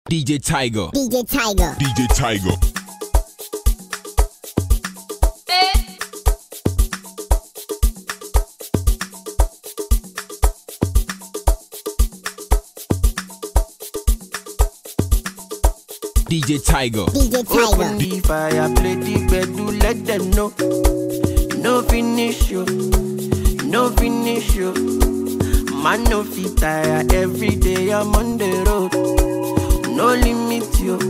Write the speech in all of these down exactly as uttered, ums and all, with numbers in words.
D J Tiger. D J Tiger. D J Tiger. D J Tiger. D J Tiger. Open the fire, play the bed, do let them know. You know finish you, you know finish you. Man no fit tire, every day I'm on the road. No limit you,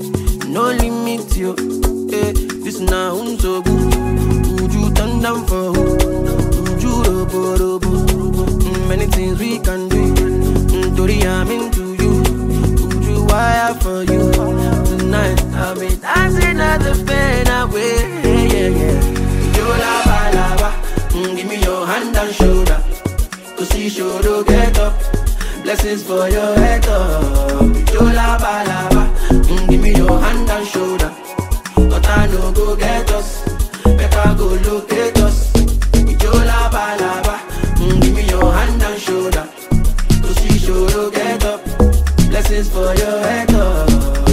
no limit you. Eh, this now unso good. Would you turn down for who? Would you robo robo? Mm, many things we can do. Mm, Tori, I'm into you. Would you wire for you? Tonight I'll be dancing at the fade away. Yeah, yeah, yeah. You lava lava. Mm, give me your hand and shoulder. To see shoulder get up. Blessings for your head up. You lava lava. Mm, give me your hand and shoulder. But I no go get us. Make I go locate us. You lava lava. Mm, give me your hand and shoulder. To see shoulder get up. Blessings for your head up.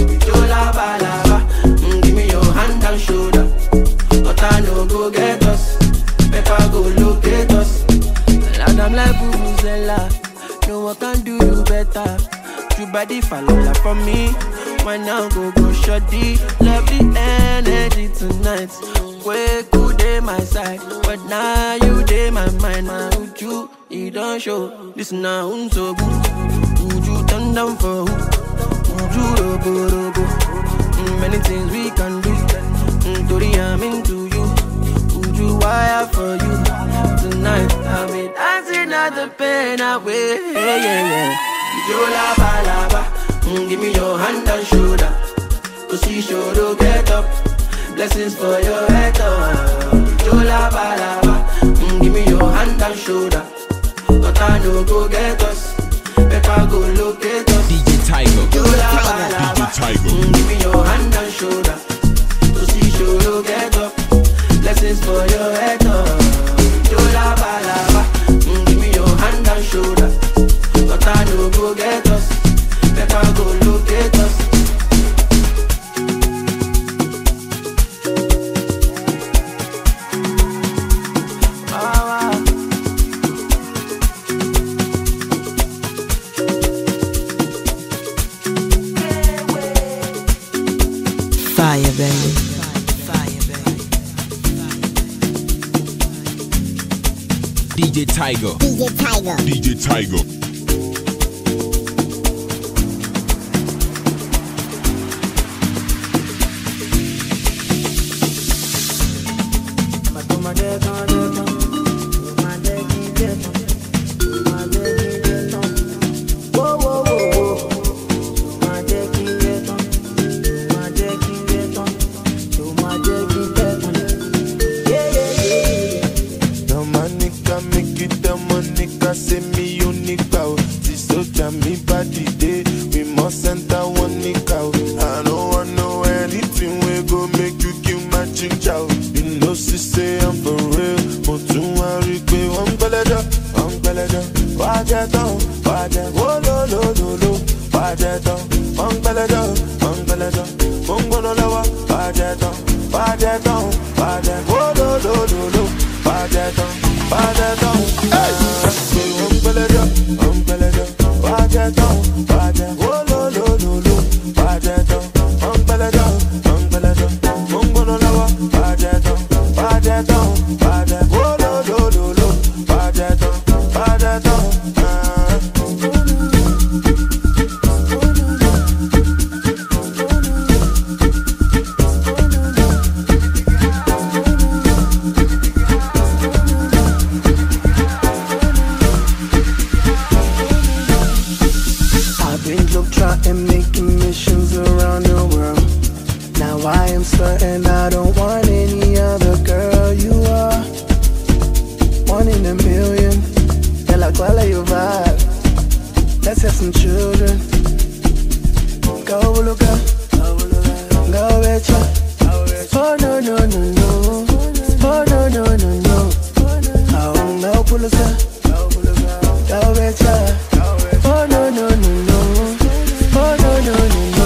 Lava, lava. Mm, give me your hand and shoulder. But I no go get us. Make I go locate us. And I'm like Vuvuzela. No one can do you better. You body follow like from me. Why now go go shorty. Love the energy tonight. Way good day my side. But now you day my mind. My would you, you don't show. This now so good. Would you turn down for who? Robo, robo. Mm, many things we can do. Mm, Tori, I'm into you. Would you wire for you? Tonight I'll be dancing at the pain away. Yeah, yeah, yeah. You lava, lava. Mm, give me your hand and shoulder. To see shoulder get up. Blessings for your head up. You lava, lava. Mm, give me your hand and shoulder. But I no go get us. Make I go locate us. D J Tiger. You lava, lava. D J Tiger. Mm, give me your hand and shoulder. To see shoulder get up. Blessings for your head up. You lava, lava. Mm, give me your hand and shoulder. But I no go get us. Make I go locate us. Fire, baby. Fire, baby. D J Tiger. D J Tiger. D J Tiger. Oh no no no no, oh no no no no.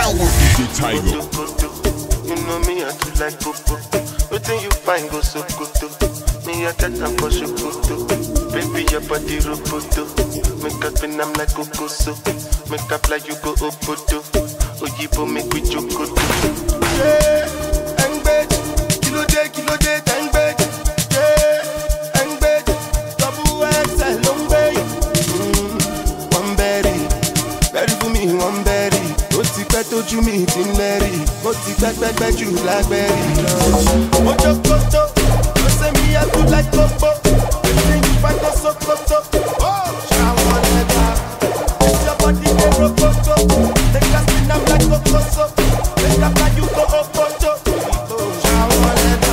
Tiger. You know me, I do like popo. Waiting you find go so good. Me, I get them for shukuto. Baby, your body roboto. Make up and I'm like Kokoso. Make up like you go Opoto. Oyibo make we chokoto. Yeah, and bed. Kilo day, kilo day, and bed. Yeah, and bed. Double X L long bed. Mm, one berry. Berry for me, one berry. Mo ti pẹ́ tójú mi ti ń lẹ́rì. Mo ti pẹ́ pẹ́ pẹ́ jù lágbẹ́rì lọ. Mo jókòtò, ló ṣe mi yẹ kú láì gbogbo. Èmi ní pàtó sókòtò. Ṣàwọn ẹ̀dá, it's your body dey rokoto. Make us spin am like kokoso. Make up like you go okoto. Ṣàwọn ẹ̀dá.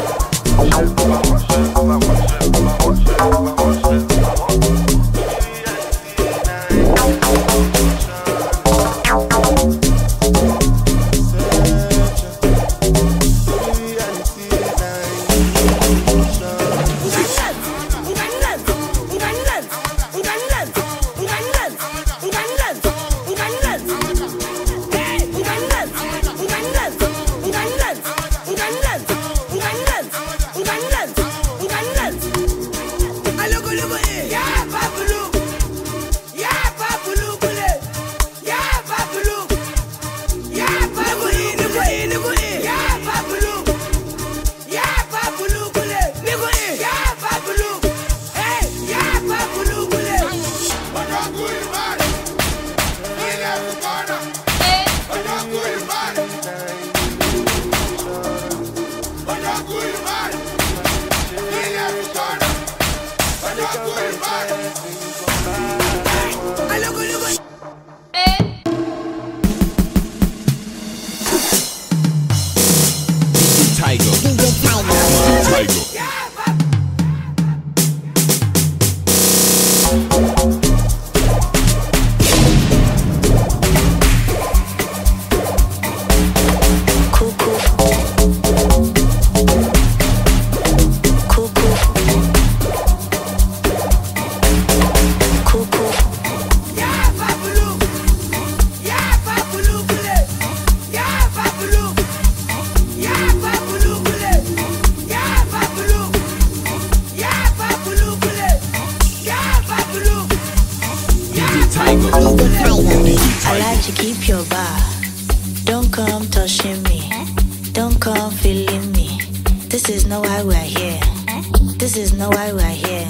I like to keep your bar. Don't come touching me. Don't come feeling me. This is not why we're here. This is not why we're here.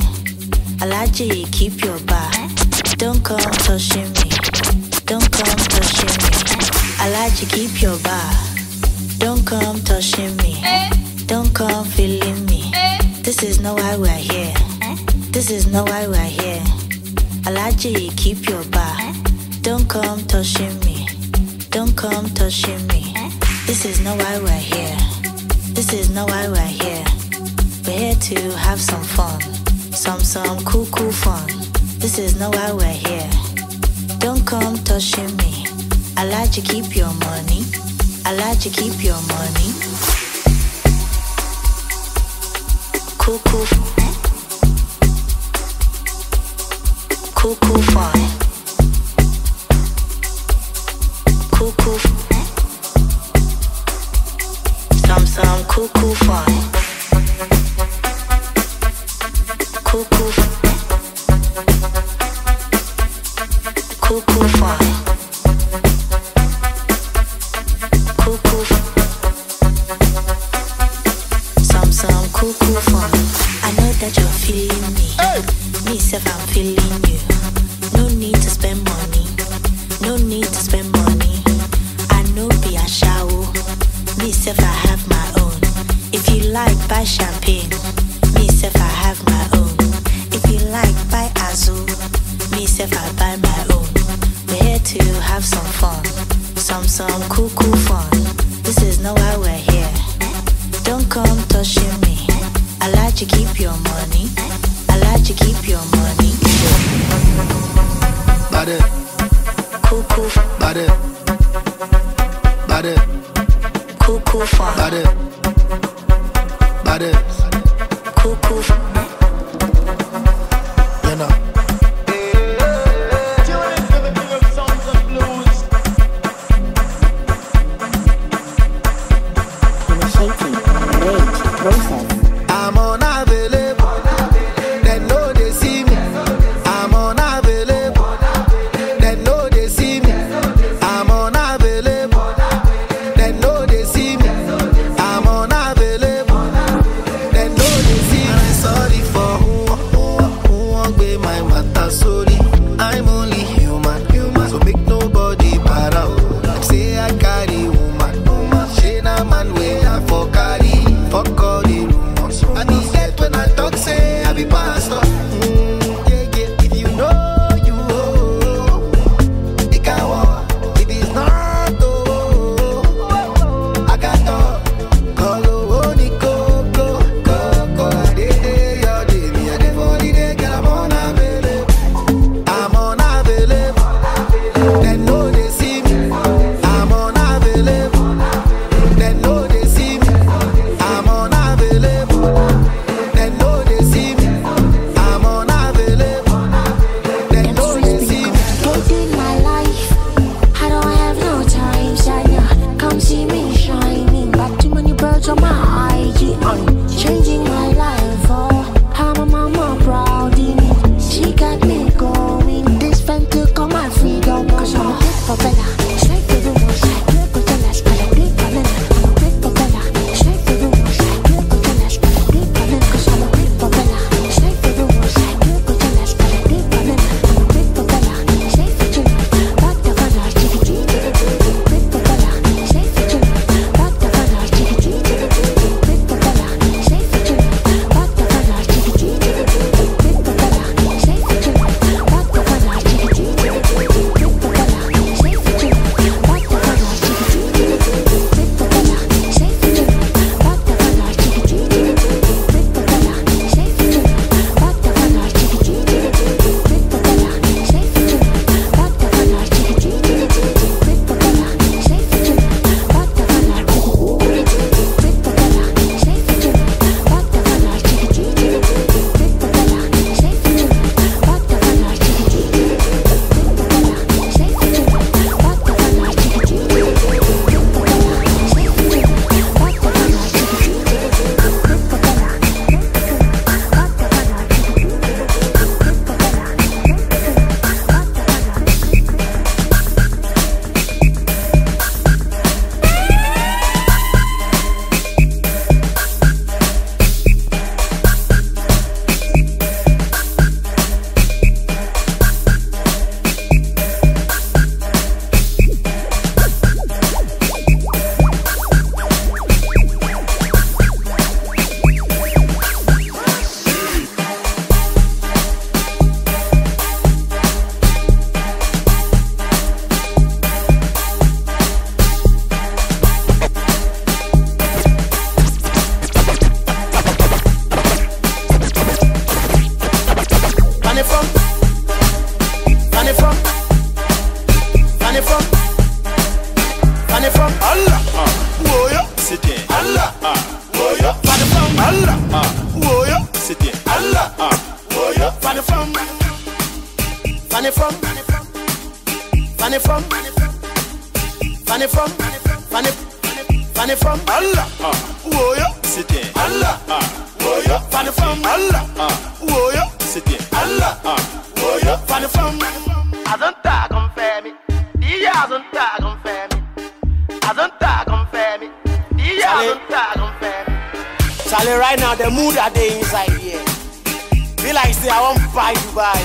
I like to keep your bar. Don't come touching me. Don't come touching me. I like to keep your bar. Don't come touching me. Don't come feeling me. This is not why we're here. This is not why we're here. I like to keep your bar. Don't come touching me. Don't come touching me. This is not why we're here. This is not why we're here. We're here to have some fun. Some, some cool, cool fun. This is not why we're here. Don't come touching me. I like to keep your money. I like to keep your money. Cool, cool. Cool, cool fun. Cool, cool. Some, some cool, cool fun. Cool, cool. Cool, cool fun. Cool, cool. Some, some cool, cool fun. I know that you're feeling me. Hey. Me, self, I'm feeling you. No need to spend money. No need to spend money. I know be a shower. Me self I have my own. If you like buy champagne. Me self I have my own. If you like buy Azul. Me self I buy my own. We're here to have some fun. Some some cool cool fun. This is not why we're here. Don't come touching me. I like to keep your money. I like to keep your money. Body. Cool, cool, Body. Body. cool, cool fun. Body. Body. Cool, cool. You know. from Allah. Whoa, yo. Sit there. Allah. Ah. Whoa, yo. Father from Allah. Ah. Whoa, yo. Sit there. Allah. Ah. Whoa, yo. Father from. Fanny from. Fanny from. Fanny from. Fanny. Fanny from Allah. Ah. Whoa, yo. Sit there. Allah. Ah. Whoa, yo. Fanny from Allah. Ah. Whoa, yo. Sit there. Allah. Ah. Whoa, yo. Fanny from. I don't talk on family. Yeah, I don't talk on family. I don't talk on family. Yeah, I don't talk on family. Charlie, right now the mood that they inside here. Feel like say I want buy Dubai.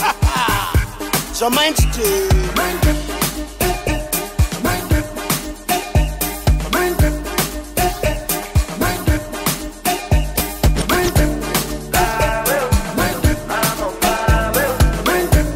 So mind to mind them. Mind them. Mind them. Mind them. Mind them. Mind them. Mind them.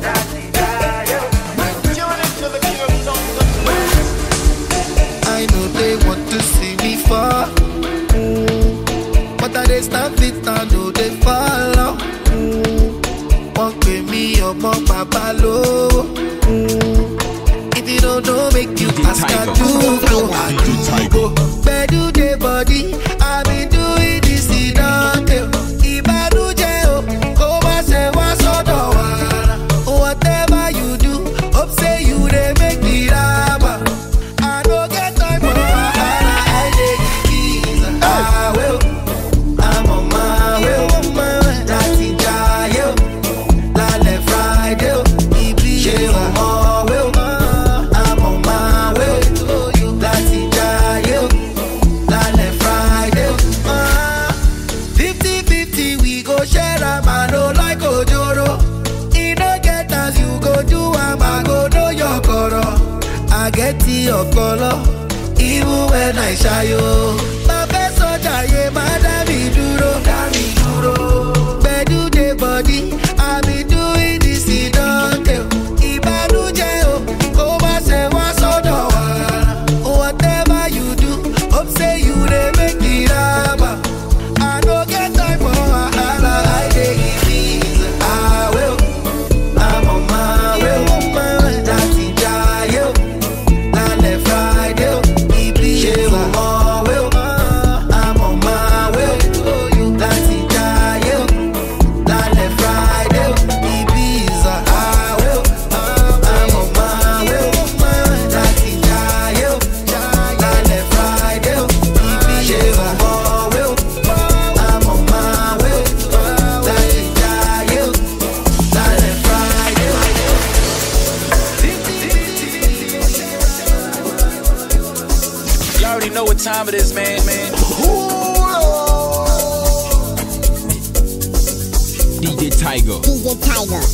I know they want to see me fall, mm. but I they stand fit, I know they follow. Mm. Won't pay me up, my papa low. Mm. If you don't know, make you ask her to go. I do go. Bedu the body, I been doing this in Dante. Ibadu jeo, koma se wa sodo wara. Whatever you do, hope say you they make me raba. I don't get time for wahala, I take easy. I will, I'm on my way, on my way. That's it, jayo. Lale Friday, Ibiza, on my way. I'm on my way. That's it, jayo. Lale Friday. Fifty fifty, we go share a man, no like Ojoro. You don't get as you go do, I go know your coro. I get to your color, even when I shy you. My best soldier, yeah, madam, me duro, dami duro. Bedu the body, I be doing this in Dante. Ibanu jeo, koma se wa sodo wara. Whatever you do, hope say you they make it raba. I don't get time for wahala, I take it easy. I will, I'm on my way, on my way. That's it, jayo. Lale Friday, Ibiza, on my way. I'm on my way. That's it, jayo. Lale Friday, Ibiza, I will. I'm on my way, on my way. That's it, jayo. Lale Friday, Ibiza, on my way. I'm on my way. That's it, jayo. Lale Friday. You already know what time it is, man, man. D J Tiger. D J Tiger.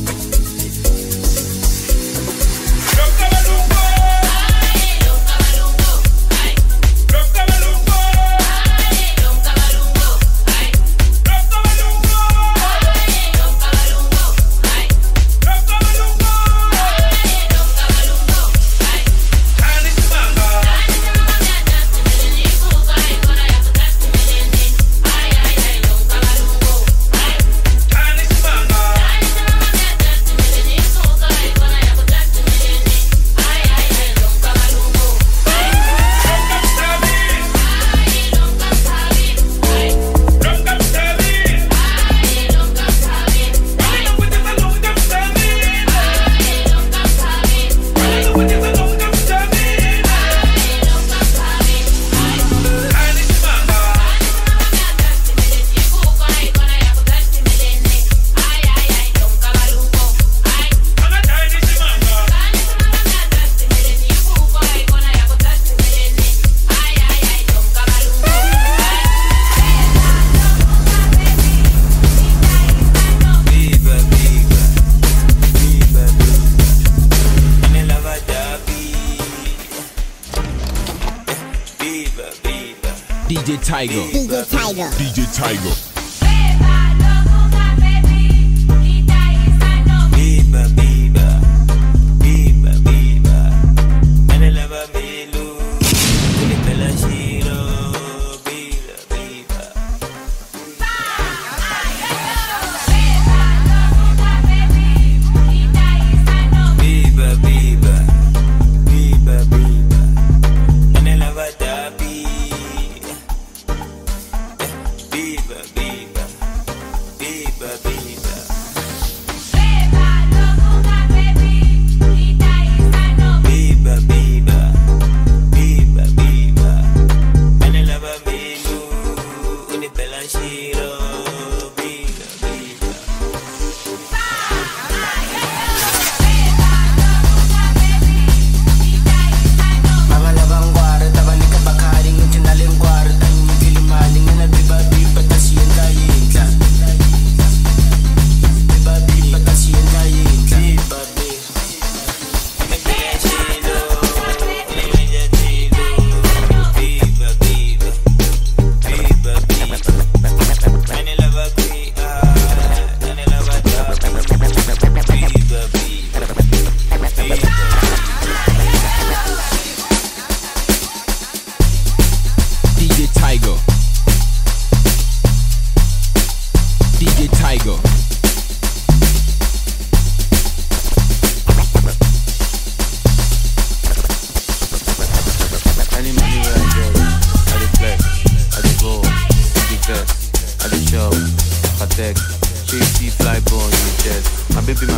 D J Tiger. D J Tiger. D J Tiger. Biba, biba, biba, biba. Mene lava milu, kuli pela shiro. Biba, biba. Biba, biba, biba, biba.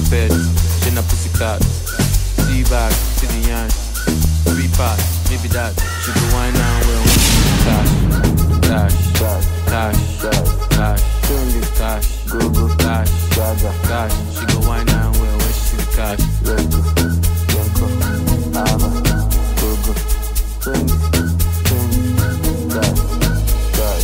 bed, then a pussy cat. See back, see the yan. Three parts, maybe that. She go wine and well when she cash. Cash, cash, cash, cash, cash, go go, cash, cash. She go wine and well when she see the cash. Let's go, let's go, ava, go go, twenty, twenty, cash, cash.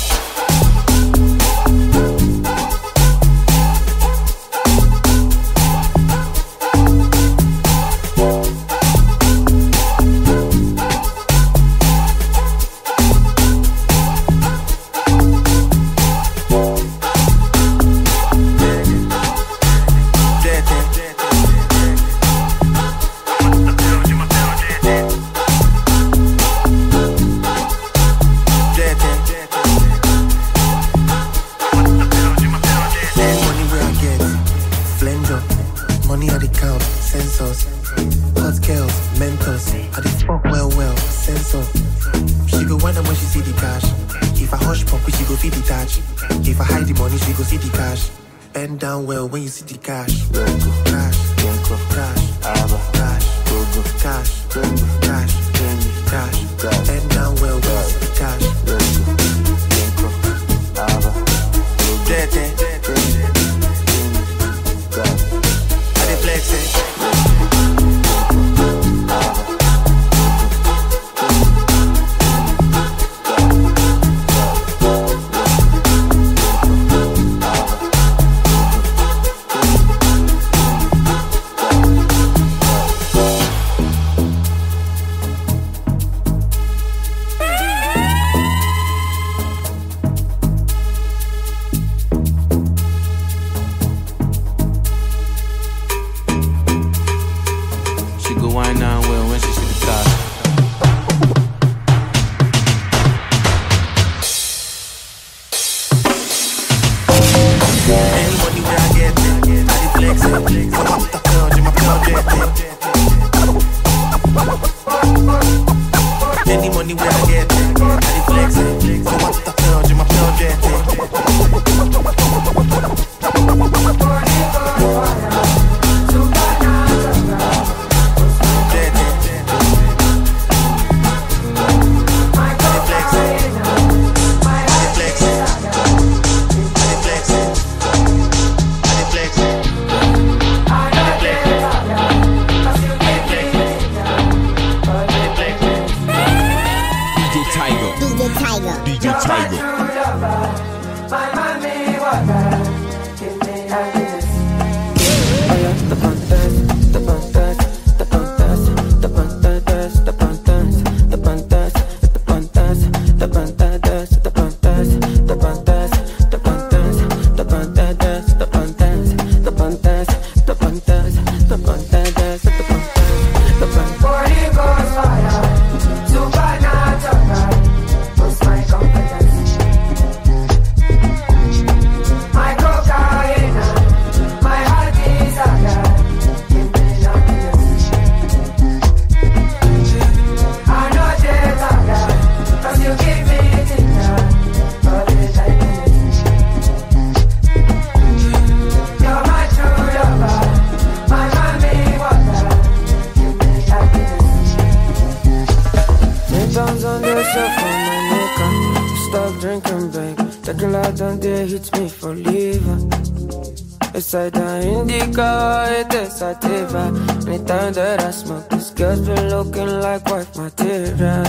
Anytime that I smoke, this girl's been looking like white materials.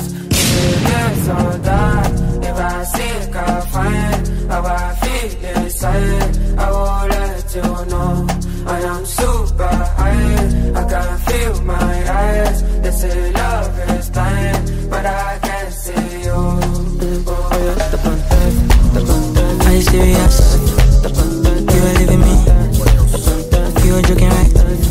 It's all that. If I see it, I'll find how I feel inside. I will let you know I am super high. I can feel my eyes. They say love is blind, but I can't see you. Oh yeah, the pantas, the pantas. Are you serious? You are leaving me. You are joking, right?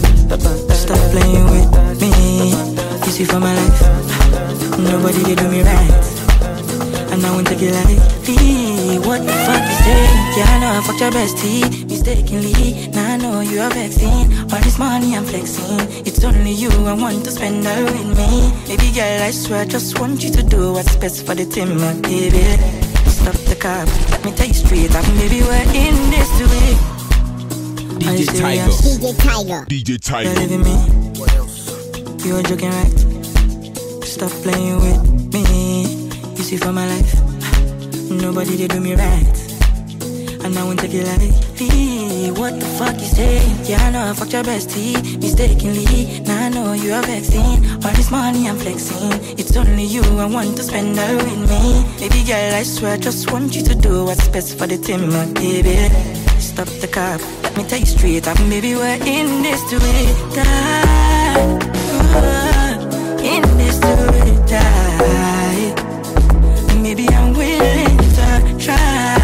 Stop playing with me. You see for my life, nobody did do me right, and I won't take it lightly. What the fuck you say? Yeah, I know I fucked your bestie mistakenly. Now I know you are vexing. All this money I'm flexing, it's only you I want to spend all with me. Baby girl, I swear I just want you to do what's best for the team, my baby. Stop the cab, let me tell you straight up, baby, we're in this today. D J Tiger. D J Tiger. D J Tiger. Believe in me. You were joking, right? Stop playing with me. You see, for my life, nobody did do me right. And I won't take it lightly. What the fuck you say? Yeah, I know I fucked your bestie mistakenly. Now I know you are vexing. All this money I'm flexing. It's only you I want to spend all with me. Baby girl, I swear I just want you to do what's best for the team, my baby. Stop the cab, let me tell you straight up, baby, we're in this to it die. Uh, in this to it die. Maybe I'm willing to try.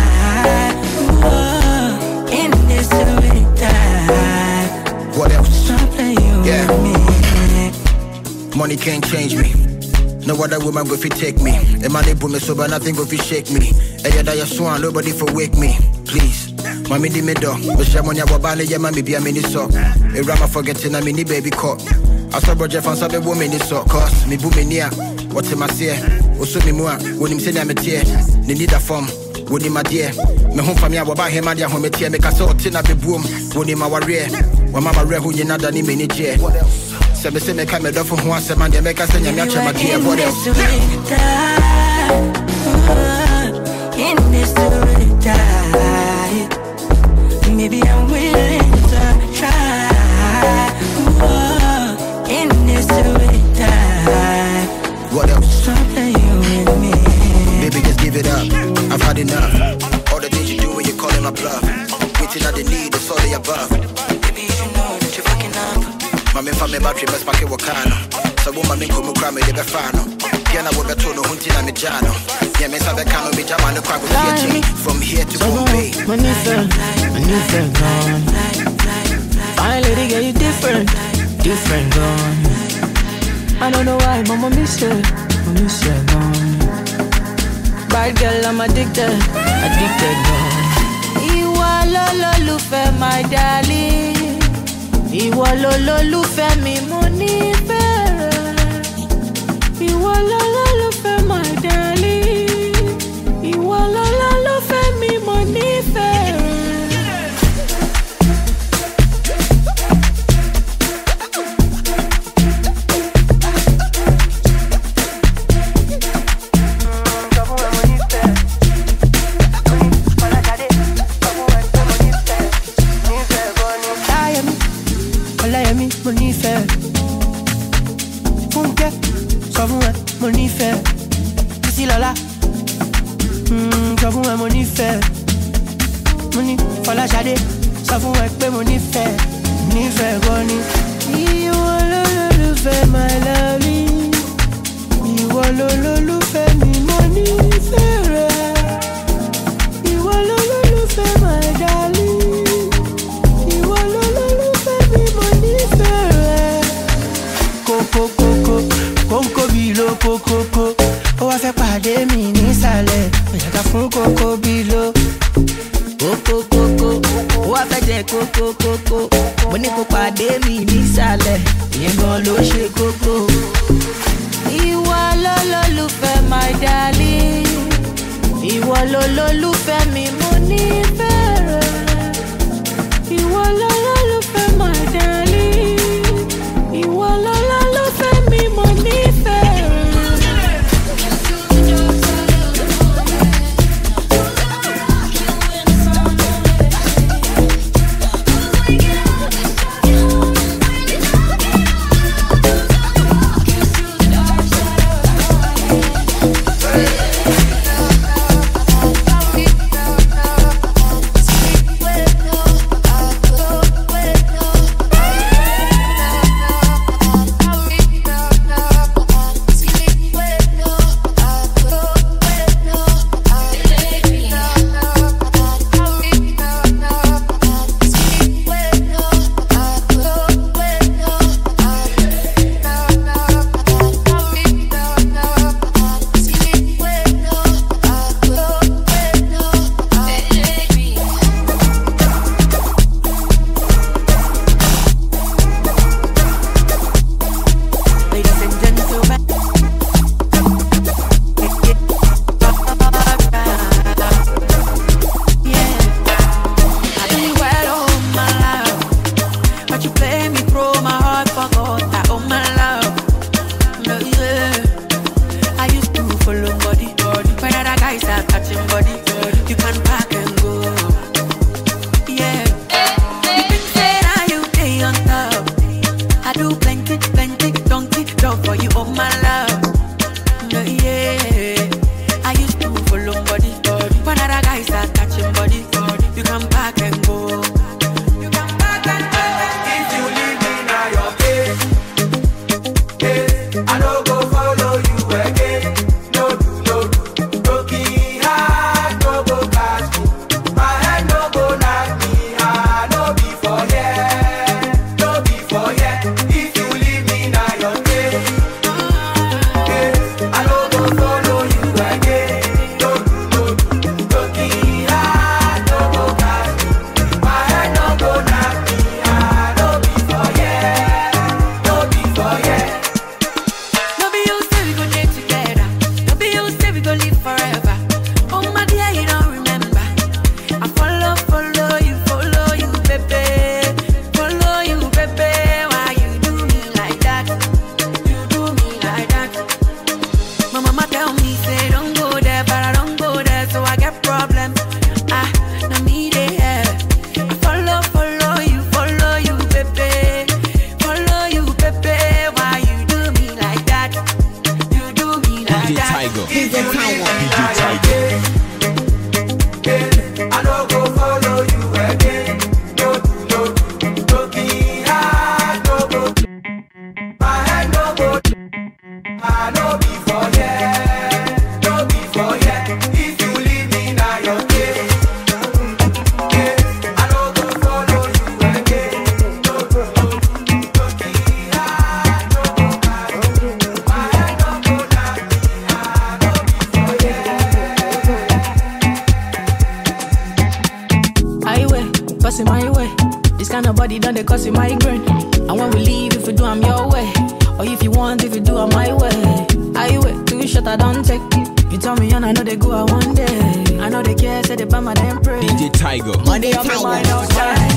Uh, in this to it die. What else? Stop playing Yeah. with me. Money can't change me. No other woman go fi take me. A man they put me sober, nothing go fi shake me. Hey, yeah, that swan, nobody for wake me. Please. Mommy di me do, but she money wabale yeah mommy be a mini so. A rama forgetting a mini baby caught. I saw Roger fan sabe woman is so cause me boom near. What's in my say? Also me more when him say I'm a tear. They need a form. When him my dear. Me home family waba him and ya home tear. Me can so tin a be boom. When him our rare. When mama rare who you not done mini chair. Say me say me come me do for one se man they make us say me acha my dear. What else? In this to die. Maybe I'm willing to try. Whoa, in this to die. What else? Stop playing with me. Baby, just give it up. I've had enough. All the things you do when you call in my bluff. Waiting at the need, it's all the above. Baby, you know that you're fucking up. Mami fa me battery best pack wakano. So woman me kumu kra me de be fano. Piana wo beto no hunti na me jano. Yeah, me sabe kano me jama no kwa go see from here to Bombay. When you feel, when you feel gone. Fine lady, get you different, different gone. I don't know why, mama miss you, I miss you gone. Bad girl, I'm addicted, addicted gone. Iwa lo lo lufe, my darling. Iwa lo lo lufe, mi money fair. Iwa lo lo lufe, my darling. Iwa lo lo lufe, mi money fair. Money fair, Funke, Savouin, money fair, ici là là, hmm, Savouin, money fair, money, Fala Jade, Savouin, pe money fair, money fair, money. You want to fair, my lovely. You want to fair, me money fair. You want to fair, my darling. Coco, coco, coco, bilo, coco, coco. On va faire parler mini salé. On y a fond coco, bilo. Coco, coco, on va faire des coco, coco. On est coco, parler mini salé. Y'a bon l'eau chez coco. Iwa lo lo fait my darling. Iwa lo lo fait mi money fair. Iwa lo lo fait my darling. Iwa lo lo fait mi money fair. me say don't go there, but I don't go there, so I get problem. Ah, no me they have. I follow, follow you, follow you, baby, follow you, baby. Why you do me like that? You do me like D J that. Tiger. D J Tiger. D J Tiger. I don't go follow you again. No, no, no, I no go. My head no go. I no be for yeah, no be for yeah. If you leave me now, you're dead. I don't go follow you again. No, no, no, I no go. My head no go down. I no be for yeah. I way, passing my way. This kind of body done they cause you migraine. And when we leave, if you do, I'm your way. Or if you want, if you do, I'm my way. I wait, too short, I don't take. You tell me, and I know they go out one day. I know they care, say they buy my damn pray. D J Tiger. Money on my mind outside.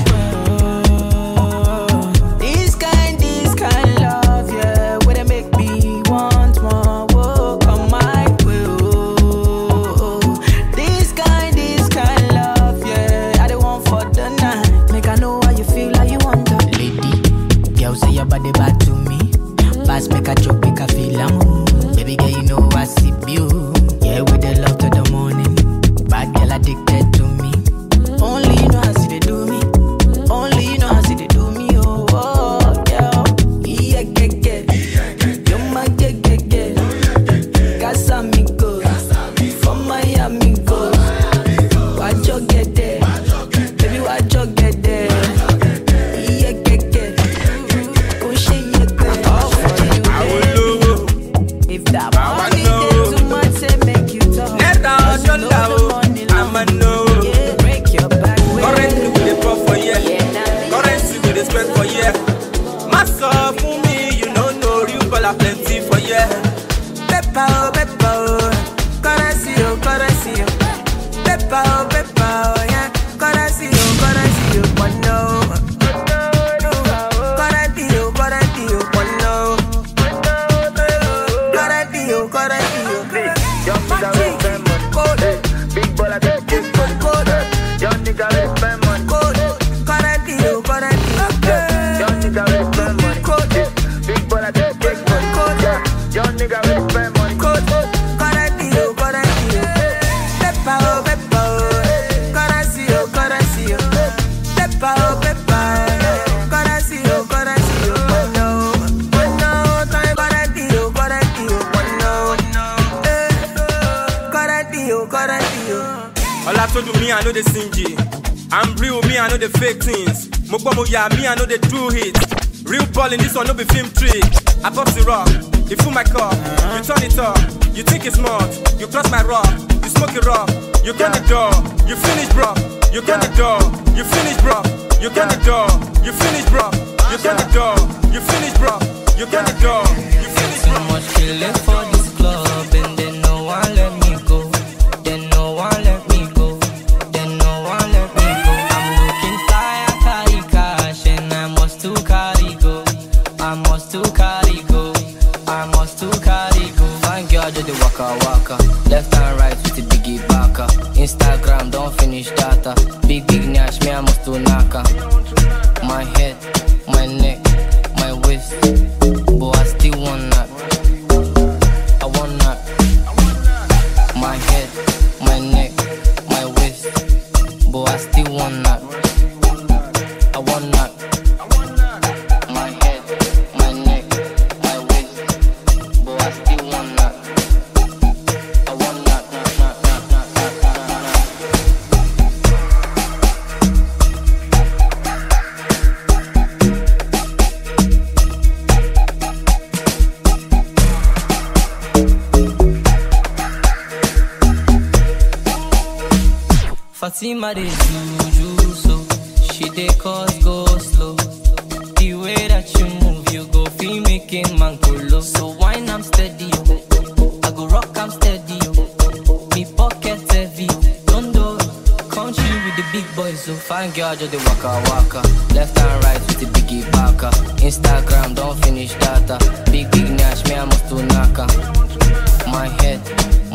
This kind, this kind love, yeah. Where they make me want more. Whoa, come my way. Oh. This kind, this kind love, yeah. I don't want for the night. Make I know how you feel, how you want to. Lady, girl say your body bad to me. Pass make a joke, make a feel am. Baby girl, you know I see you. Yeah, with the love to the morning. Bad girl addicted to me. Only you know how see they do me. Only you know how see they do me. Oh, oh yeah. Yeah, yeah, yeah. You're my yeah, yeah, yeah. Casamigos. From Miami, go. Watch you get there. Baby, watch you get there. Yeah, yeah, yeah. Go shake your girl. All for you, baby. If that money is too much, say make you talk. Let down your love. I'm a no. Yeah, break your back. Currency with the pop for yeah. Currency with the spread for yeah. Massa for me, you know no real dollar plenty for yeah. Peppa oh peppa oh, currency oh currency oh. Peppa oh peppa oh yeah. Currency oh currency oh one no. Currency oh currency oh one no. Currency oh currency oh. Young nigga with spend money, code. Big baller get get money, code. Young nigga with spend money, code. Currency oh currency oh. Young nigga with spend money, code. Big baller get get money, code. Young nigga with spend money, code. Currency oh currency oh. Peppa oh peppa oh, currency oh currency oh. Peppa oh peppa oh, currency oh currency oh. One no, one no, time currency oh currency oh. One no, eh, currency oh currency oh. All I told you me, I know they sing it. I'm real, me, I know the fake things. Mokwa moya, me, I know they do it. Real ball in this one, no be film trick. I pop the rock, you fill my cup, you turn it up. You think it's smart, you cross my rock, you smoke it up, you gun the door, you finish bro, you gun the door, you finish bro, you gun the door, you finish bro, you gun the door, you finish bro, you gun the door, you finish bro. So much killing for this club, and then no one let me go. Then no one let me go. Then no one let me go. I'm looking fly, I carry cash, and I must to carry go. I must to carry go. I must to carry go. Fine girl, do the waka waka. Left and right with the biggie baka. Instagram, don't finish data. Big big nash, me I must to naka. My head, my neck, my waist. But I still want that. I want that. My head, my neck, my waist. But I still want that. I want that. My head, my neck, my waist. But I still want that. I want that. Nah, nah, nah, nah, nah, nah, Fatima dey juju so she dey cause go slow. The way that you move, you go feel making man go low. So wine I'm steady, I go rock I'm steady. Me pocket heavy, don't do country with the big boys. So fine girl just the waka waka, left and right with the biggie baka. Instagram don't finish data, big big nash me I must to naka. My head,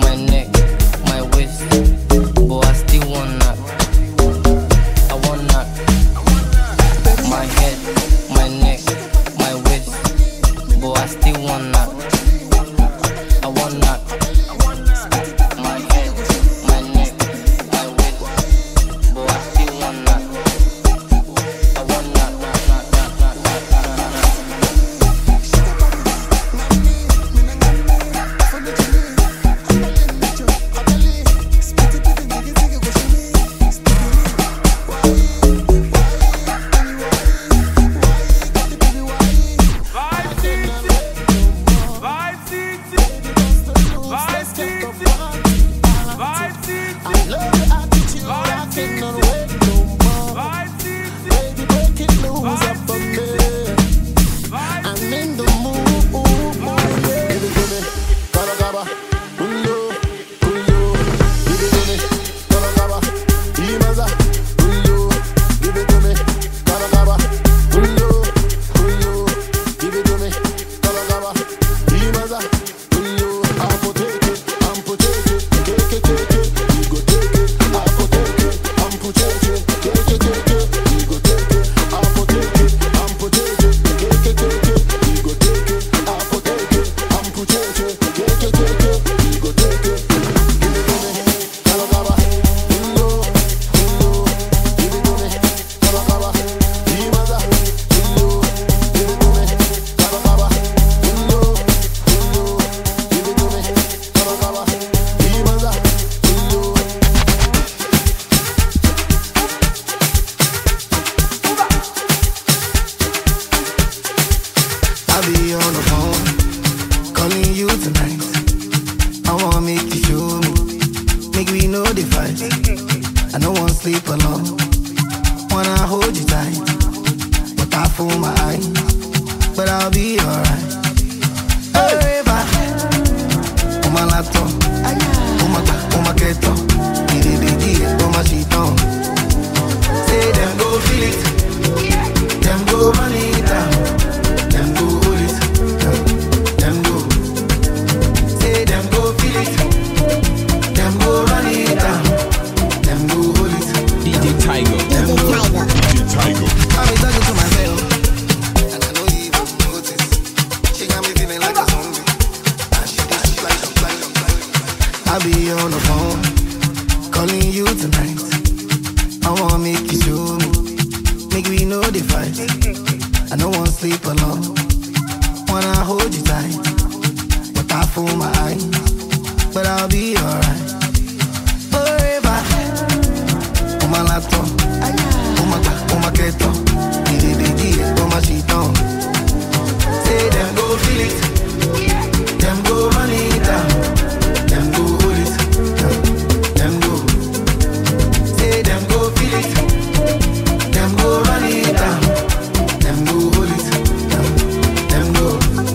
make you show me. Make we know the fight. I don't want sleep alone. Wanna hold you tight, but I fool my eyes. But I'll be alright. Forever. Oh my lato, oh my ta, oh my keto. Didi didi, oh my shiton. Say them go feel it, them go run it down, them go hold it, them go. Say them go feel it, them go run it down, them go hold it. D J Tiger, D J Tiger, D J Tiger. I be talking to myself, and I know you even notice. She got me feeling like a zombie, and she did she like she like I be on the phone, calling you tonight. I wanna make you show me, make we know the fight. I don't wanna sleep alone, wanna hold you tight, but I fool my eyes. But I'll be alright. Forever. Oh my laptop, oh my ta, oh my keto. Didi didi, oh my shiton. Say them go feel it, them go run it down, them go hold it, them go. Say them go feel it, them go run it down, them go hold it, them go.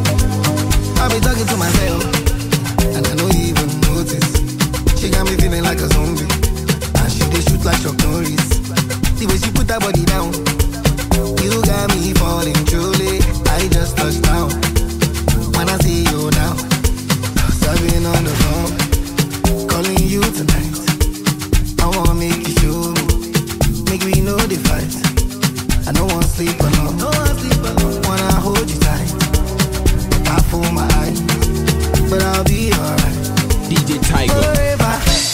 I be talking to myself, and I know you even notice. She got me feeling like a zombie, and she did shoot like Chuck Norris. The way she put her body down, you got me falling truly. I just touched down, when I see you now. I've been on the phone, calling you tonight. I wanna make you show me, make we know the fight. I don't wanna sleep alone, wanna hold you tight. I fool my eyes, but I'll be alright. D J Tiger. Forever.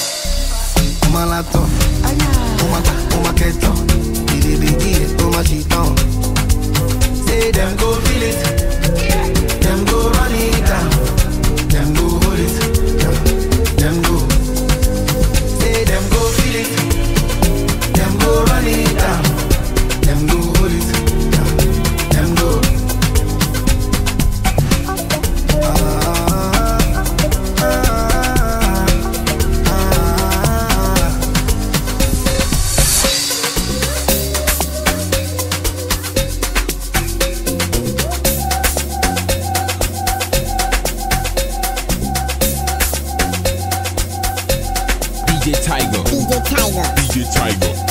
Oh my laptop, oh my ta, oh my keto. Didi didi, oh my shiton. Say them go feel it, them go run it down, them go hold it, them go. Say them go feel it, them go run it down, them go hold it, them go. D J Tiger, D J Tiger. D J Tiger.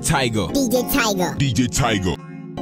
Tiger. D J Tiger. D J Tiger.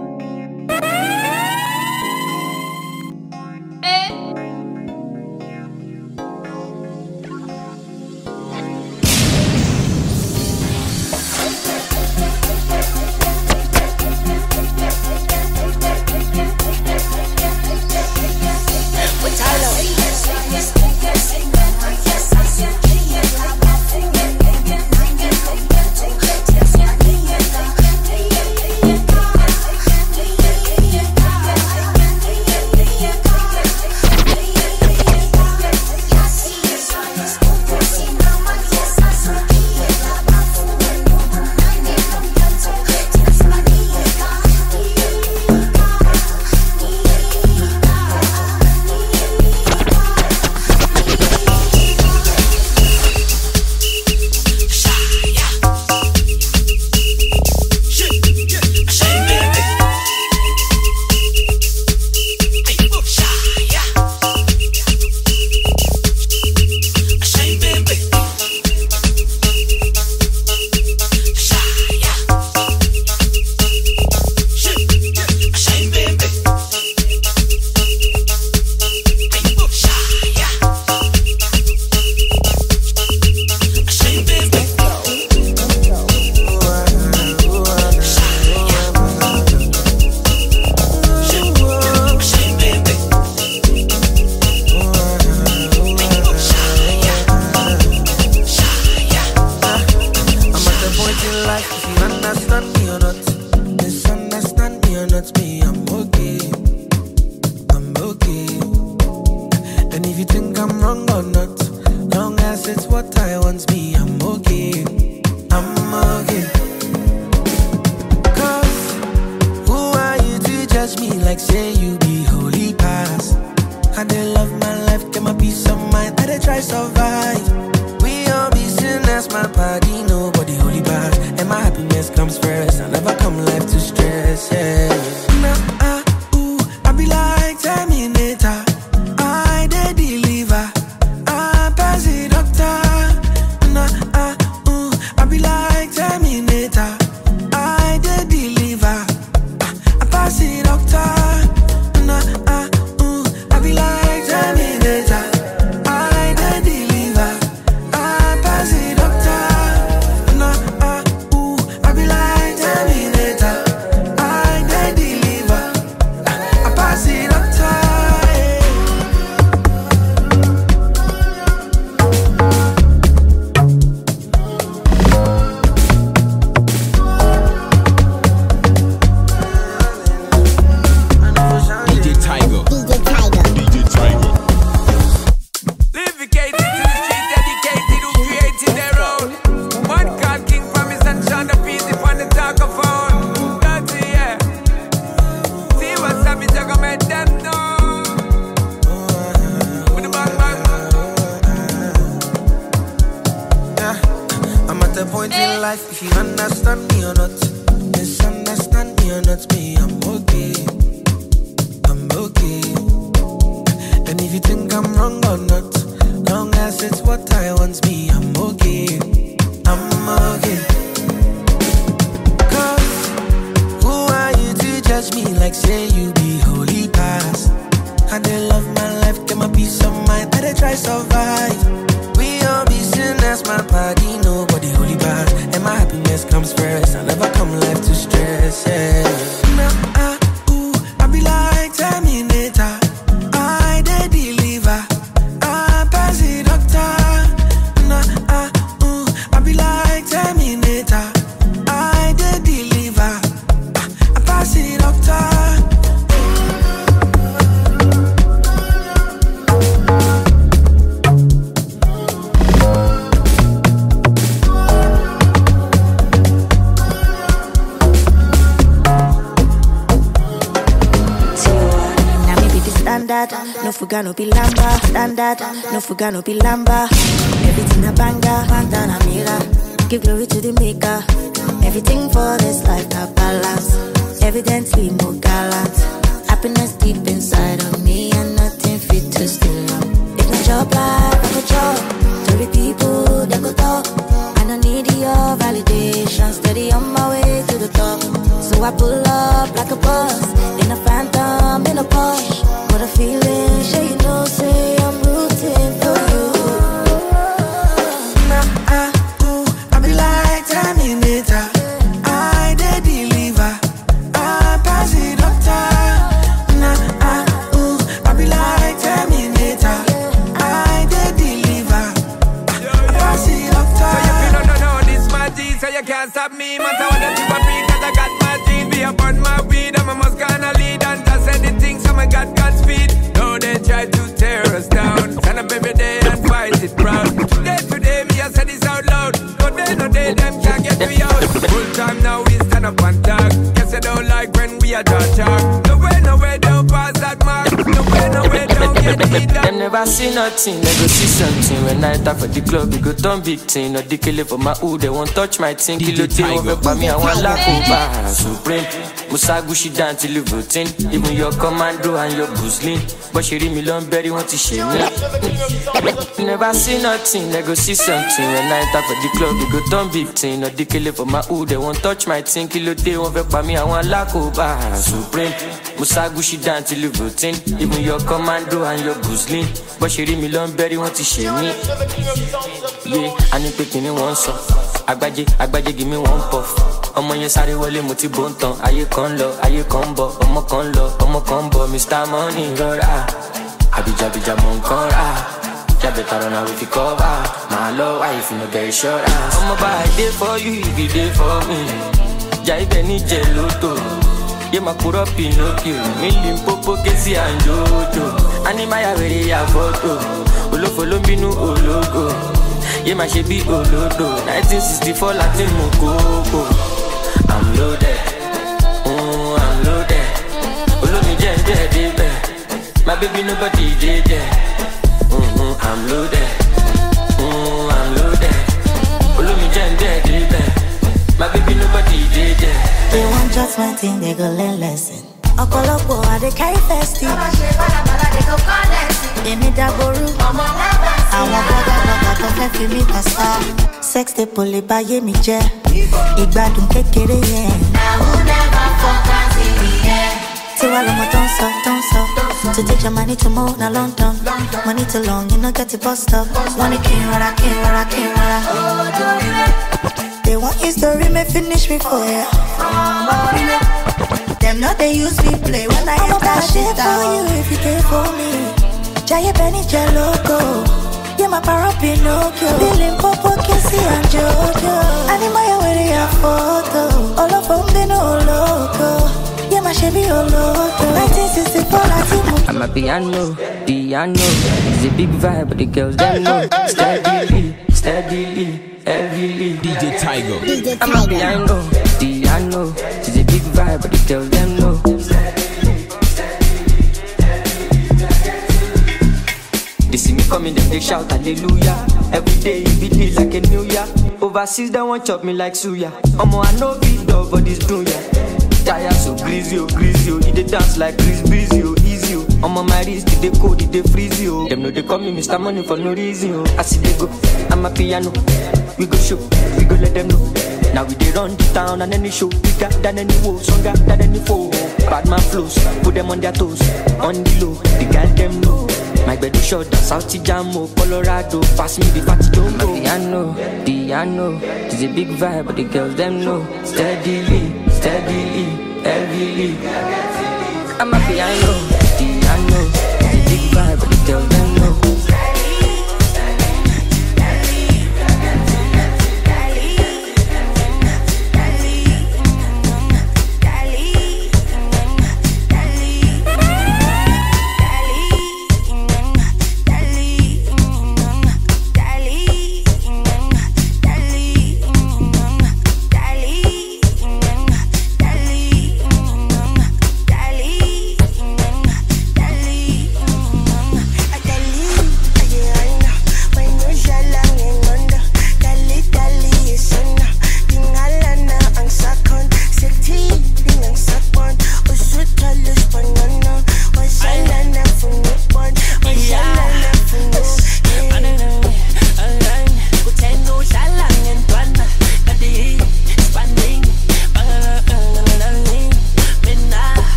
No fuga no be lamba, standard. No fuga no be lamba. Everything a banger, bandana mira. Give glory to the maker. Everything for this life a balance. Evidently more gallant. Happiness deep inside of me and nothing fit to steal. If not your life, I go job. To the people that go talk. I I don't need your validation. Steady on my way to the top. So I pull up like a boss. In a phantom, in a Porsche. What a feeling, sure you know, say I'm rooting for you. Nah, ah, ooh, I be like Terminator. I dey deliver. I pass it up time. Nah, ah, ooh, I be like Terminator. I dey deliver. I pass it up time. So if you don't know this my G, so you can't stop me. Matter what the people free, cause I got my dreams. Be upon my weed, I'm a must gonna lead. And just anything, so I got God's speed. Though they try to tear us down, stand up every day and fight it proud. Today, today, me I said this out loud. But they no day, them can't get me out. Full time now, we stand up and talk. Guess I don't like when we are talk talk. No way, no way, don't pass that mark. No way, no way, don't get me down. Them never see nothing, they go see something. When I enter for the club, we go turn big thing. No dickily for my hood, they won't touch my thing. Kilo day over for me, I want lack over. Supreme, Musa Gucci down till you voting. Even your commando and your Guzlin. But she read me long berry, want to shame me. Never see nothing, they go see something. When I enter for the club, we go turn big thing. No dickily for my hood, they won't touch my thing. Kilo day over for me, I want lack over. Supreme, Musa Gucci down till you voting. Even your commando and your Guzlin. But she read me long berry, want to shame me. Yeah, I need picking me one song. Agbaje, Agbaje, give me one puff. Ọmọ yẹn sáré wọlé mo ti bó ń tán. Ayé kan lọ, ayé kan bọ̀. Ọmọ kan lọ, ọmọ kan bọ̀. Mister Money rọra. Àbíjàbíjà mọ̀ nǹkan rà. Jábẹ̀ tààrọ̀ náà we fi cover. Màá lọ wá if you no get insurance. Ọmọ bá I dey for you, if you dey for me. Jà ibẹ̀ ní jẹ lóto. Yé máa kúrọ́ Pinocchio. Mi Limpopo Kẹ́sì àǹjọ́jọ́. Ánímáyà wèrè yà fọ́tò. Olófo ló ń bínú ológo. Yeah, my she be olodo. nineteen sixty-four Latin Mokoko. I'm loaded. Mm, I'm loaded. Olómi jẹ́ ń jẹ́ débẹ̀. My baby nobody did there. Mm-hmm, I'm loaded. Mm, I'm loaded. Olómi jẹ́ ń jẹ́ débẹ̀. My baby nobody did there. They want just one thing, they go learn lesson. Ọ̀pọ̀lọpọ̀ I dey carry festive. Ọmọ ṣe bàlàbàlà they go connect. Èmi dàgbòrú. Ọmọ lẹ́bàá sí. Àwọn bọ́dà tó fẹ́ fi mí pàṣẹ. Sex tape lè báyé mi jẹ́. Ìgbádùn kékeré yẹn. Now who never focus in the air. Tiwa lọmọ tó ń sọ, tó ń sọ. To take your money to move na London. Money too long, you no get the bus stop. Wọ́n ní kí n rọra, kí n rọra, kí n rọra. They want history, may finish me for ya. Them know they use me play when I enter shit down. For you if you care for me. Jaya Benny Jeloko. Yeah, my para Pinocchio. Billy Popo Kissy and Jojo. Animaya where they have photo. All of them they know loco. Yeah, my Chevy Oloto. nineteen sixty-four Latino. I'm a piano, piano. It's a big vibe, but the girls don't know. Steadily, steadily, heavily. D J Tiger. I'm a piano, piano. It's a big vibe, but the girls don't know. They see me coming, then they shout hallelujah. Every day it be day like a new year. Overseas they want chop me like suya. Omo I know big dog for this dunya. Tire so greasy, oh greasy, oh. They dance like Chris Breezy, oh easy, oh. Omo my wrist, they cold, they freezy, oh. Them know they call me Mister Money for no reason, oh. I see they go, I'm a piano. We go show, we go let them know. Now we they run the town and any show bigger than any woe, stronger than any foe. Bad man flows, put them on their toes, on the low, the girl them know. My bed is short, South Jamo, Colorado, pass me the party don't go. Piano, piano, it's a big vibe, but the girls them know. Steadily, steadily, heavily. I'm a piano, piano, it's a big vibe, but the girls them know.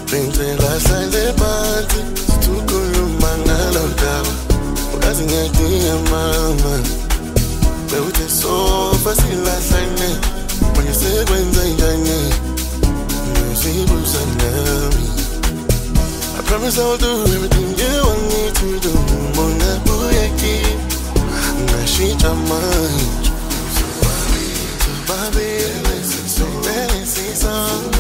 Benzela sale phansi Situkhuluma ngalo daba Ukazi ngiyadinga mama Bewuthe sofa silahlane Manje sekwenza njani Ngizibuza nami I promise I'll do everything you want me to do Mona buyeki Ngashita manje So baby, so let's see something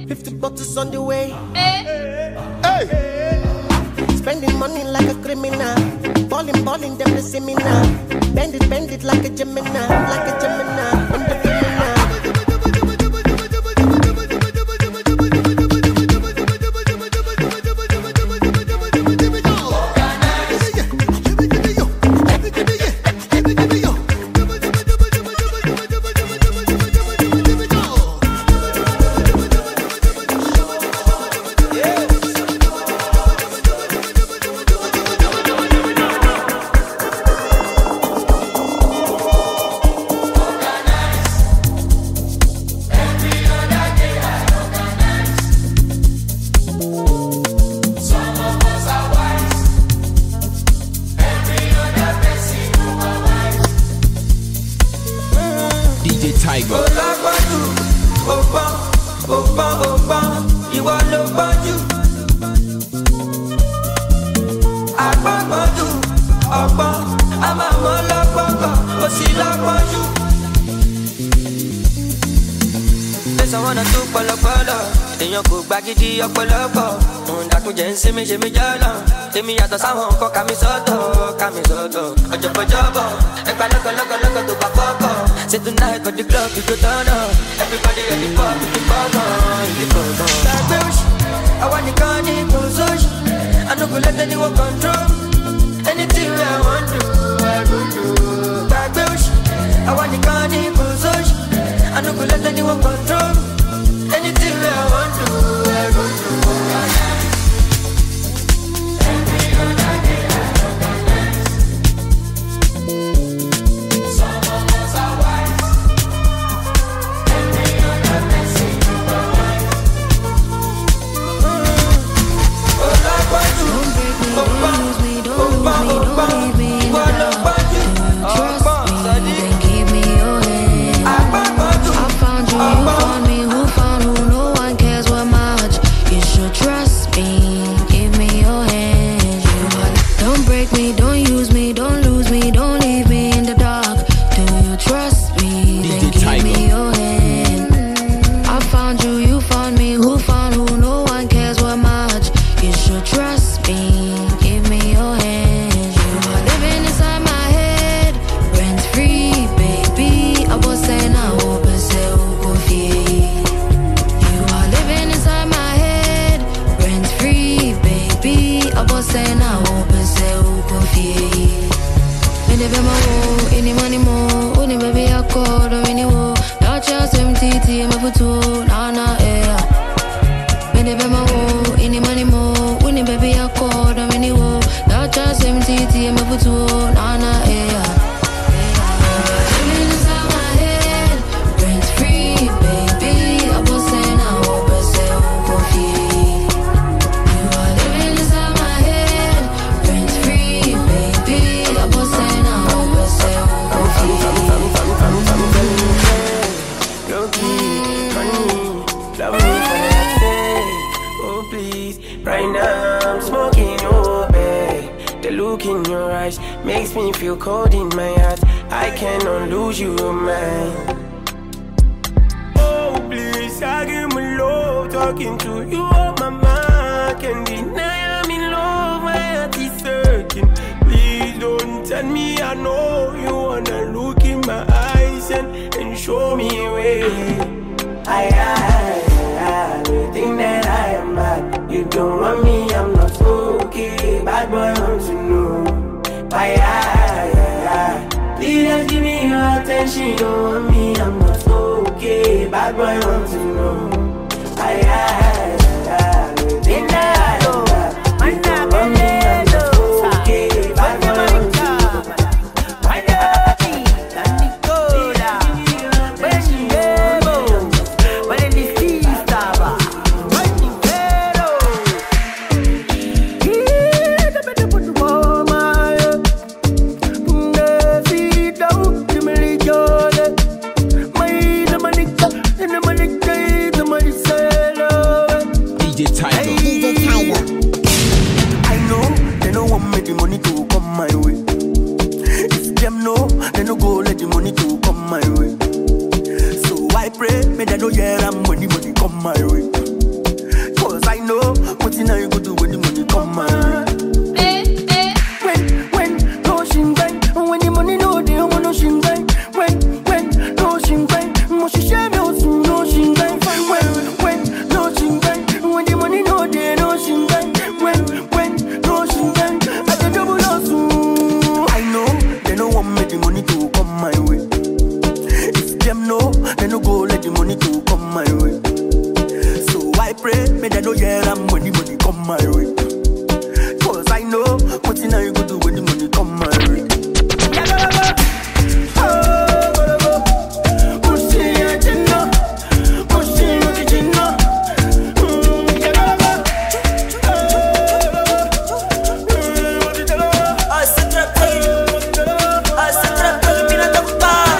fifty bottles on the way. Hey! Spending money like a criminal. Balling, balling, them they see me now. Bend it, bend it like a Gemini, like a Gemini. I'm the criminal. Tiger. Wanna do polo polo, èèyàn kò gba gidi ọ̀pọ̀lọpọ̀. Ǹdàkúnjẹ ń sinmi ṣe mí jọ́lọ̀. Èmi yàtọ̀ sáwọn nǹkan ká mi sọ́tọ̀, ká mi sọ́tọ̀. Ọ̀jọ̀gbọ̀jọ̀bọ̀, ẹgbà lọ́kọ̀lọ́kọ̀lọ́kọ̀ tó bá fọ́kọ̀. Say tonight got the club, we go turn up. Everybody ready for me to come on, you go on. Gbàgbé òṣì, àwa nìkan ní kò sóṣì. I no go let anyone control. Anything I want to, I go do. Gbàgbé òṣì, àwa nìkan ní kò sóṣì. I no go let anyone control. Anything I want to, I go do. Every other day I organize. Some of us are wise. Every other blessing you provide. Oh, like what you do. Oh, lose me, don't lose me, don't leave me in the dark. Do you trust me? Then give me your hand. I found you, you found me. Who found who? No one cares what much. You should trust me. Give me your hand. You are, don't break me, don't use me, don't lose me, don't leave me in the dark. Do you trust me? Then give me your hand. I found you, you found me. Who found who? No one cares what much. You should trust me. Give me your hand. You are living inside my head, rent free, baby. I was saying I hope I say who you are living inside my head, rent free, baby. I was saying I hope I say who could feel. Me de be my wo, any money more, only baby I call or any wo. Don't just M T T, me put two, na na eh. Me de be my wo, any money more, only baby I call or any wo. Don't just M T T, me put two, na na eh. Living inside my head, rent free, baby. I was saying I hope I say who could feel. You are living inside my head, rent free, baby. I was saying I hope I say who could feel. Don't keep money, love me for that sake. Oh please, right now I'm smoking your bag. The look in your eyes makes me feel cold in my heart. I cannot lose you, man. Oh please, I give me love. Talking to you on my mind. Can't deny I'm in love. My heart is searching. Please don't tell me I know. You wanna look in my eyes and, and show me a way. I, I, I, you think that I am bad. You don't want me, I'm not okay. Bad boy, I want to know. I, I, I, please just give me your attention. You don't want me, I'm not okay. Bad boy, I want to know. I, I, I, you think that I am bad. You don't want me, I'm not okay. Bad boy, I want to know. me they know yeah, I'm money, money come my way. Cause I know what you know you go do when the money come my way. Yeah, go, go. Oh, go, go. Push it, you know. Push it, you know. Mm, yeah, go, go. Oh, go, go. I said trap, I said trap, be not the boss.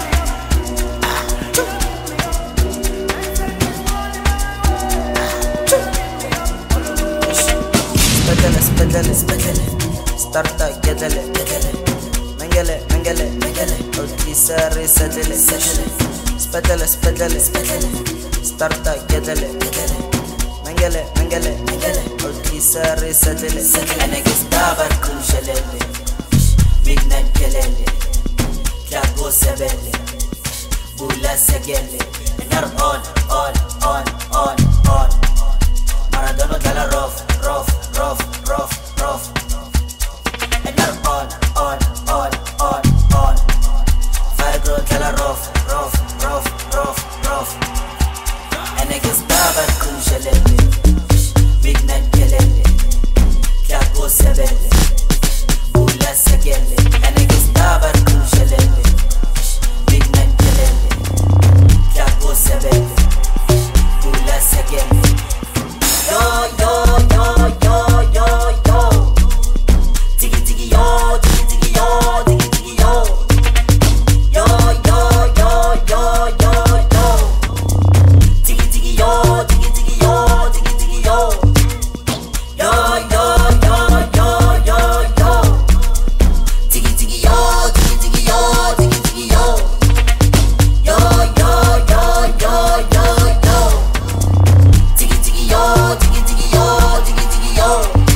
Spedele, spedele, spedele. Starta, gedele, gedele. Mengele, mengele, mengele. Otisare, sedele, sedele. Spedele, spedele, spedele. Starta, gedele, gedele. Mengele, mengele, mengele. Otisare, sedele, sedele. Enegis davar kumshelele. Midnight kelele. Klago sebele. Bula segele. Enar on, on, on, on, on. Maradona dalla rough, rough, rough, rough, rough. And now on, on, on, on, on. Fire dalla rough, rough, rough, rough, rough. And I guess davar kumshelele. Midnight kelele. Klago sebele. Bula segele. And I guess davar kumshelele. Midnight kelele. Klago sebele. Bula segele. Yo, yo, yo, yo, yo, yo. Tiki, tiki, yo, tiki, tiki, yo, tiki, tiki, yo. Yo, yo, yo, yo, yo, yo. Tiki, tiki, yo, tiki, tiki, yo, tiki, tiki, yo. Yo, yo, yo, yo, yo, yo. Tiki, tiki, yo, tiki, tiki, yo, tiki, tiki, yo. Yo, yo, yo, yo, yo, yo. Tiki, tiki, yo, tiki, tiki, yo, tiki, tiki, yo.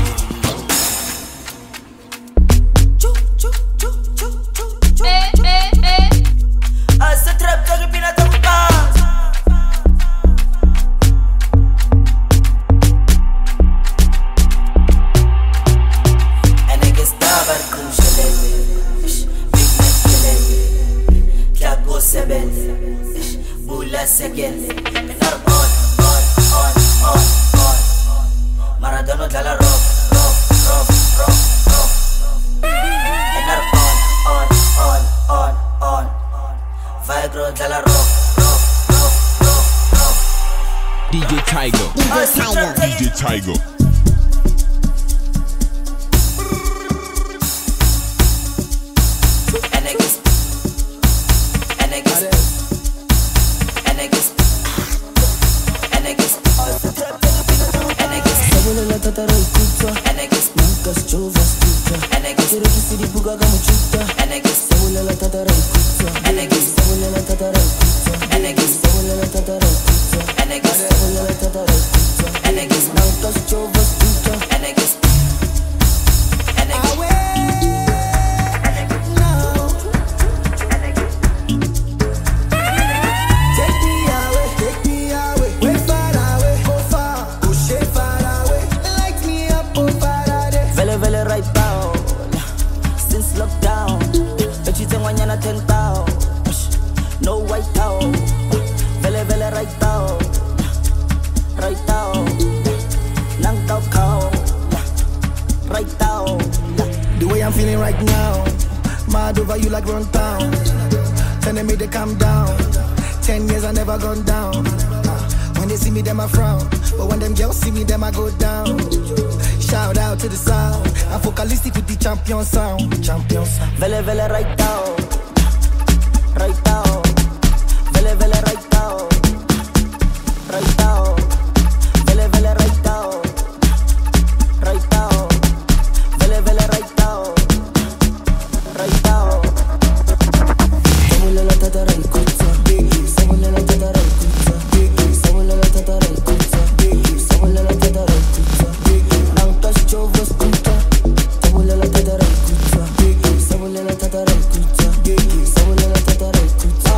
Choo, choo, choo, choo, choo, choo. Eh, eh, eh. Ah, ce trap que ripina ton pas. And I guess davar kumshelele. Big man kelele. Klago sebele. Bula segele. Enar on, on, on, on, on. Maradona dalla rough, rough, rough, rough, rough. Enar on, on, on, on, on. Viagro dalla rough, rough, rough, rough, rough. D J Tiger. D J Tiger. D J Tiger. And I guess, and I guess, and I guess, and I guess, and I guess. Sabole la tatara ikucha, And I guess, nunca chova escucha. and I guess, Quiero que se dibuga como chuta. and I guess, Sabole la tatara ikucha, and I guess, sabole la tatara ikucha, and I guess, sabole la tatara ikucha, and I guess, sabole la tatara ikucha. and I guess, Nunca chova escucha. and I guess, and I guess. Take me away, take me away, way far away, go far, push it far away, light me up, oh far away. Vele vele right down, since lockdown, but you think when you're not ten down, no white down, vele vele right down, right down, nang tao kao, right down. The way I'm feeling right now, mad over you like run town, telling me to calm down. Ten years I never gone down. When they see me, them I frown. But when them girls see me, them I go down. Shout out to the sound. I'm focalistic with the champion sound. Champion sound. Vele vele right down. Right down. Vele vele right down. Right down. Vele vele right down. Right down. Vele vele right down. Right down. Sabole la tatara ikucha. Sabole la tatara ikucha. Sabole la tatara ikucha. Sabole la tatara ikucha. Nunca chova escucha. Sabole la tatara ikucha. Sabole la tatara ikucha. Sabole la tatara ikucha.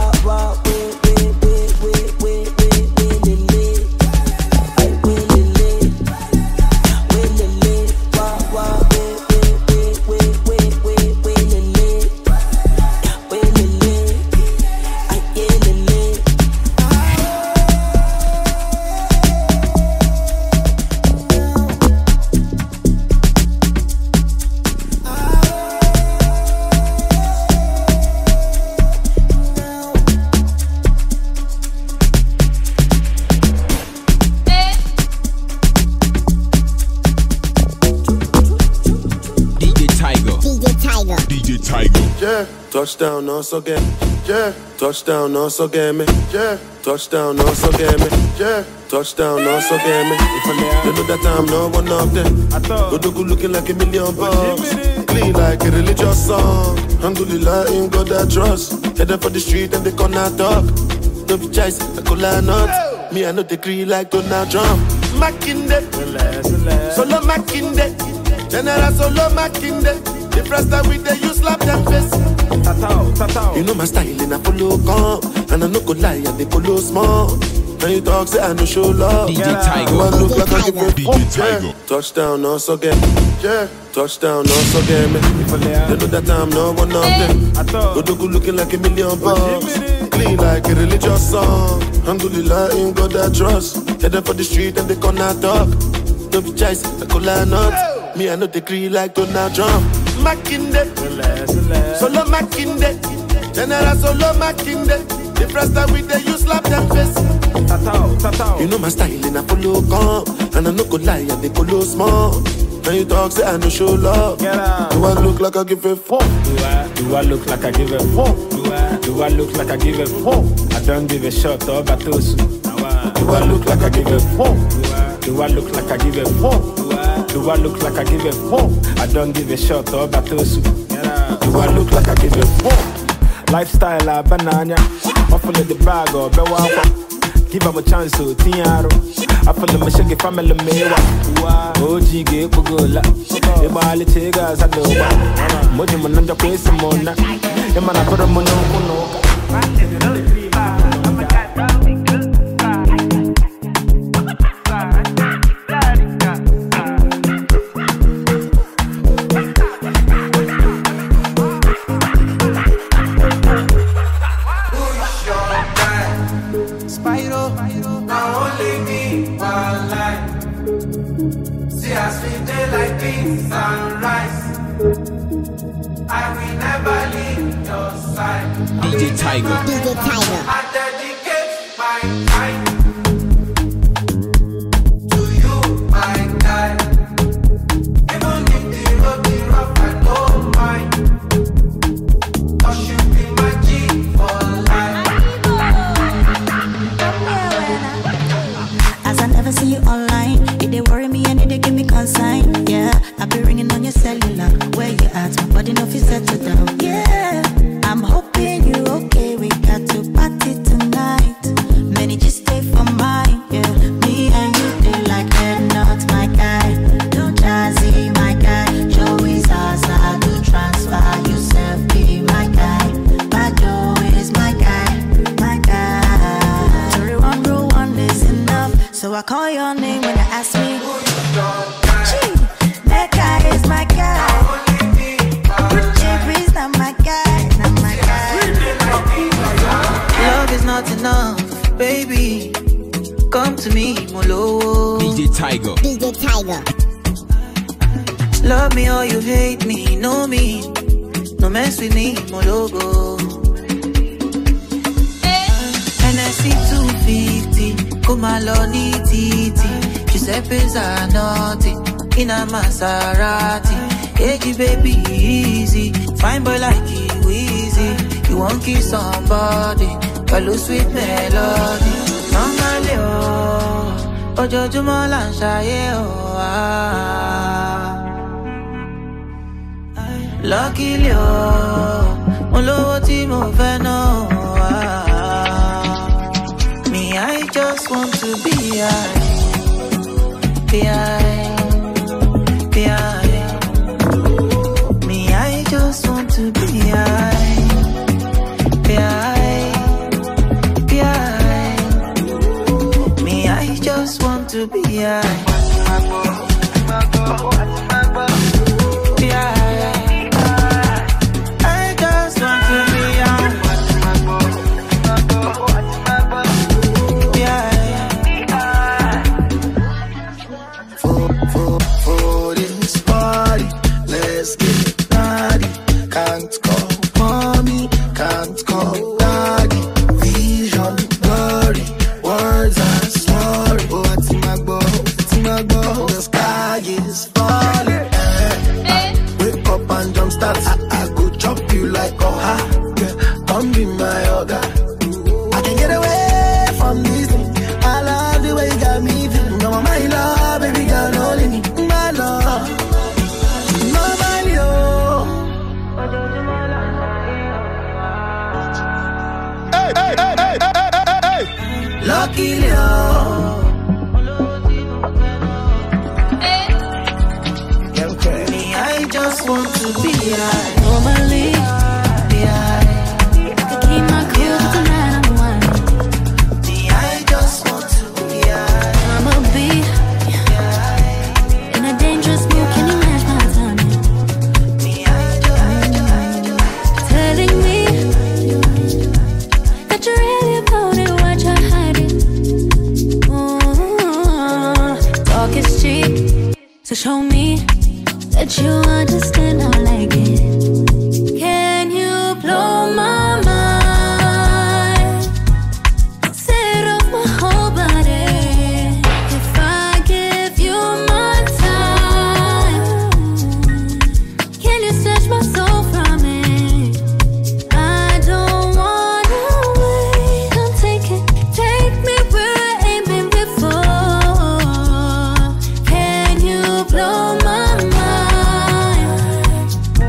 Yeah, touchdown, also get me. Yeah, touchdown, also get me. Yeah, touchdown, also get me. Yeah, touchdown, also get me. You know that I'm not one of them. Odogu looking like a million bucks. Clean like a religious song. Alhamdulillah, in God I trust. Headed for the street and they corner talk. No be choice, I call her not. Me, I know the green like Donald Trump. Makinde, solo Makinde. General solo Makinde. The first time we dey you slap them face. Tatao, tatao. You know my style and I follow calm. And I no go lie and they follow small. Now you talk say I no show love. D J Tiger, I look like I give a D J Tiger. Touchdown also get me. Yeah, touchdown also get me. You know that I'm not one of them. Odogu looking like a million bucks. Clean like a religious song. Alhamdulillah, in God I trust. Headed for the street and they corner talk. No be choice, I call her not. Me, I know the green like Donald Trump. Makinde, solo Makinde. General solo Makinde. The first time we dey you slap them face. Tatao, tatao. You know my style and I follow calm. And I no go lie and they follow small. Now you talk say I no show love. Do I look like I give a fuck? Do I, do I look like I give a fuck? Do I, do I look like I give a fuck? I don't give a shot or batosu. Do I look like I give a fuck? Do I look like I give a fuck? Do I look like I give a fuck? I don't give a shot or batosu. Do I look like I give a fuck? Lifestyle a banana. I follow the bag or bewa. Give up a chance to Tiaro. I follow my shaggy family mewa. O G G Bugola. The Bali Tegas at the one. Moji Mananda Quesimona. The Manapura Mono. D J Tiger. D J Tiger. I dedicate my time to you, my guy. Even if the road be rough, I don't mind. 'Cause you be my G for life. As I never see you online, it dey worry me and it dey give me consign. Yeah, I be ringing on your cellular. Where you at? My body no fit settle down. Yeah, I'm hoping you okay. We got to party tonight. Many just stay for mine. Yeah, me and you they like head not my guy. Don't jazzy my guy. Joey's ours. I do transfer. You self be my guy. My Joe is my guy. My guy. Sorry, one rule one is enough. So I call your name when you ask me. Gee, that guy is my guy. Jerry's not my guy. Not my guy. Love is not enough, baby. Come to me, Molo. D J Tiger. D J Tiger. Love me or you hate me, know me. No mess with me, Mologo. N S C two fifty, come along, titi. Giuseppe's are naughty, in a Maserati. Hey, baby, easy. Fine boy like you, easy. You won't kiss somebody, follow sweet melody. Normally, oh, Ojo Jumola Shaye, oh, ah. Luckily, oh, Molo Timo Veno, ah. Me, I just want to be high, be high, be high. Me, I just want to be high, be high, be high. Me, I just want to be high, be high. I just want to be high, be high. For, for, for this party, let's get it naughty. Can't call mommy, can't call daddy. Vision blurry, words are slurry. Oh, it's my bow, it's my bow. The sky is falling. Eh, eh. Wake up and jump start. I, I go chop you like Normally, I could keep my cool, but tonight I'm whining. I just want to be high. I'ma be in a dangerous mood. Can you match my timing? Telling me that you're really about it, what you're hiding. Ooh, talk is cheap, so show me that you understand. I like it. Can you blow my mind? Set off my whole body. If I give you my time, can you snatch my soul from it? I don't wanna wait. Come take it, take me where I ain't been before. Can you blow my mind?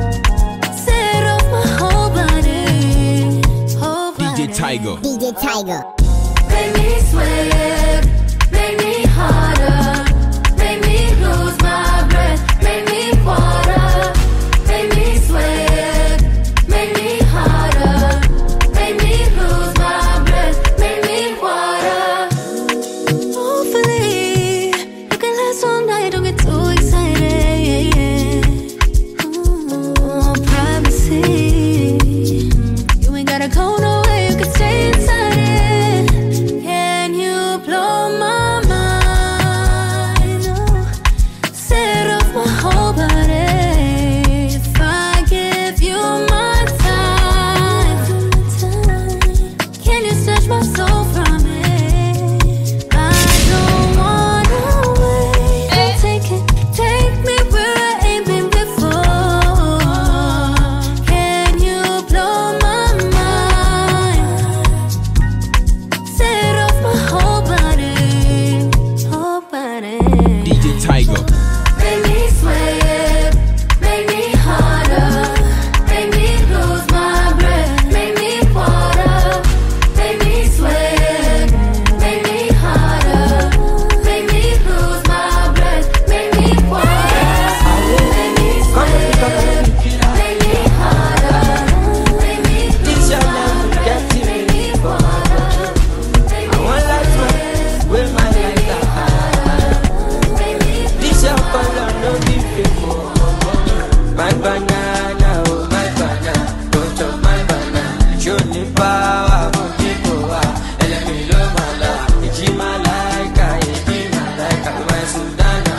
Set off my whole body, whole body. D J Tiger. D J Tiger. Make me sweat, make me harder, make me lose my breath, make me water, make me sweat, make me harder, make me lose my breath, make me water. Hopefully, you can last all night, don't get too excited. Ooh, privacy, you ain't gotta go nowhere, you can stay inside it. Can you blow my mind? Oh, set off my whole body. If I give you my time, can you snatch my soul from it? I don't wanna wait. Don't take it, take me where I ain't been before. Can you blow my mind? Set off my whole body, whole body. D J Tiger. Make me sweat, make me harder, make me lose my breath, make me water, make me sweat, make me harder, make me lose my breath, make me water, make me sweat, make me harder, make me lose my breath, make me water, make me sweat, With my life, make me this your color, no different. My banana, oh my banana, don't chop my banana. Show me power, but people are. Let me love my life. It's in my life, it's in my life. I'm my Sudana.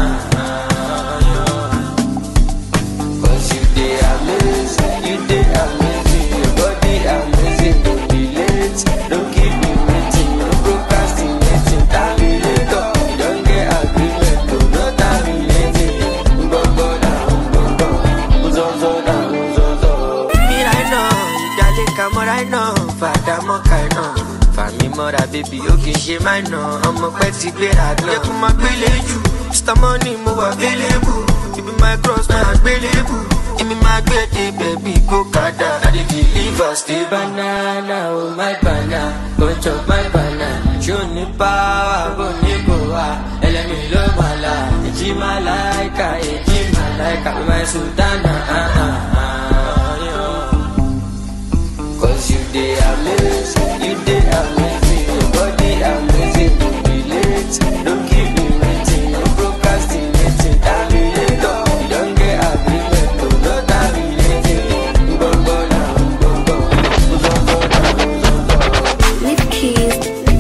Cause you they amazing, you they amazing. Your body amazing, don't be late. Don't keep me waiting, no procrastinating. Terminator, you don't get agreement, no, no terminating. Go, go down, go, go. Uzo, zo, down, uzo, zo. Me right now, darling, come on right now. Father, mo kai no. Fami mora, baby, you can share my no. I'm a petty bear, I go my village. Mr. Money, mo available. You be my cross, my available. Give me my baby, baby, go kada. I deliver, stay Banana, oh my banana, don't chop my banana. Show me power, but nigga, let me love my life. It's in my life, it's in my life. I'm my Sultana, ah ah ah, yeah. Cause you they amazing, you they amazing. Your body amazing, don't be late, don't keep me waiting, no procrastinating. Terminator, you don't get agreement, no, no terminating. Go, go down, go, go. Uzo, zo, down, uzo, zo. Lift keys.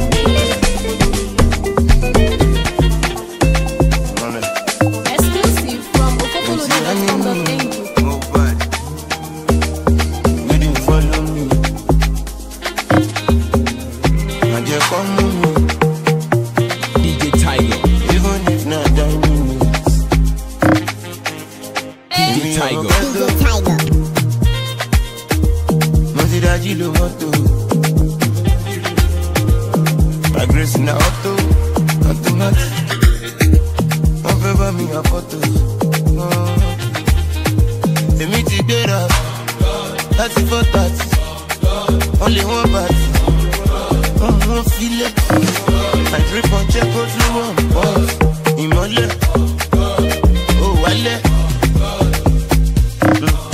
Exclusive from Okokolo dot com. thirty for thirty, only one party. Oh, no feel it. I drip on check out you one boss. Imole, oh wale.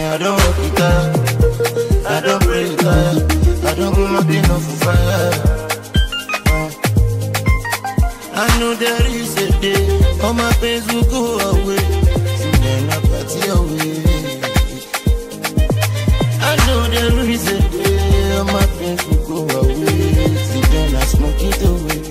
I don't walk it tired. I don't pray tired. I don't go nothing off for fire. uh. I know there is a day all my pains will go away. So then I party away. I know there is a day all my pains will go away. So then I smoke it away.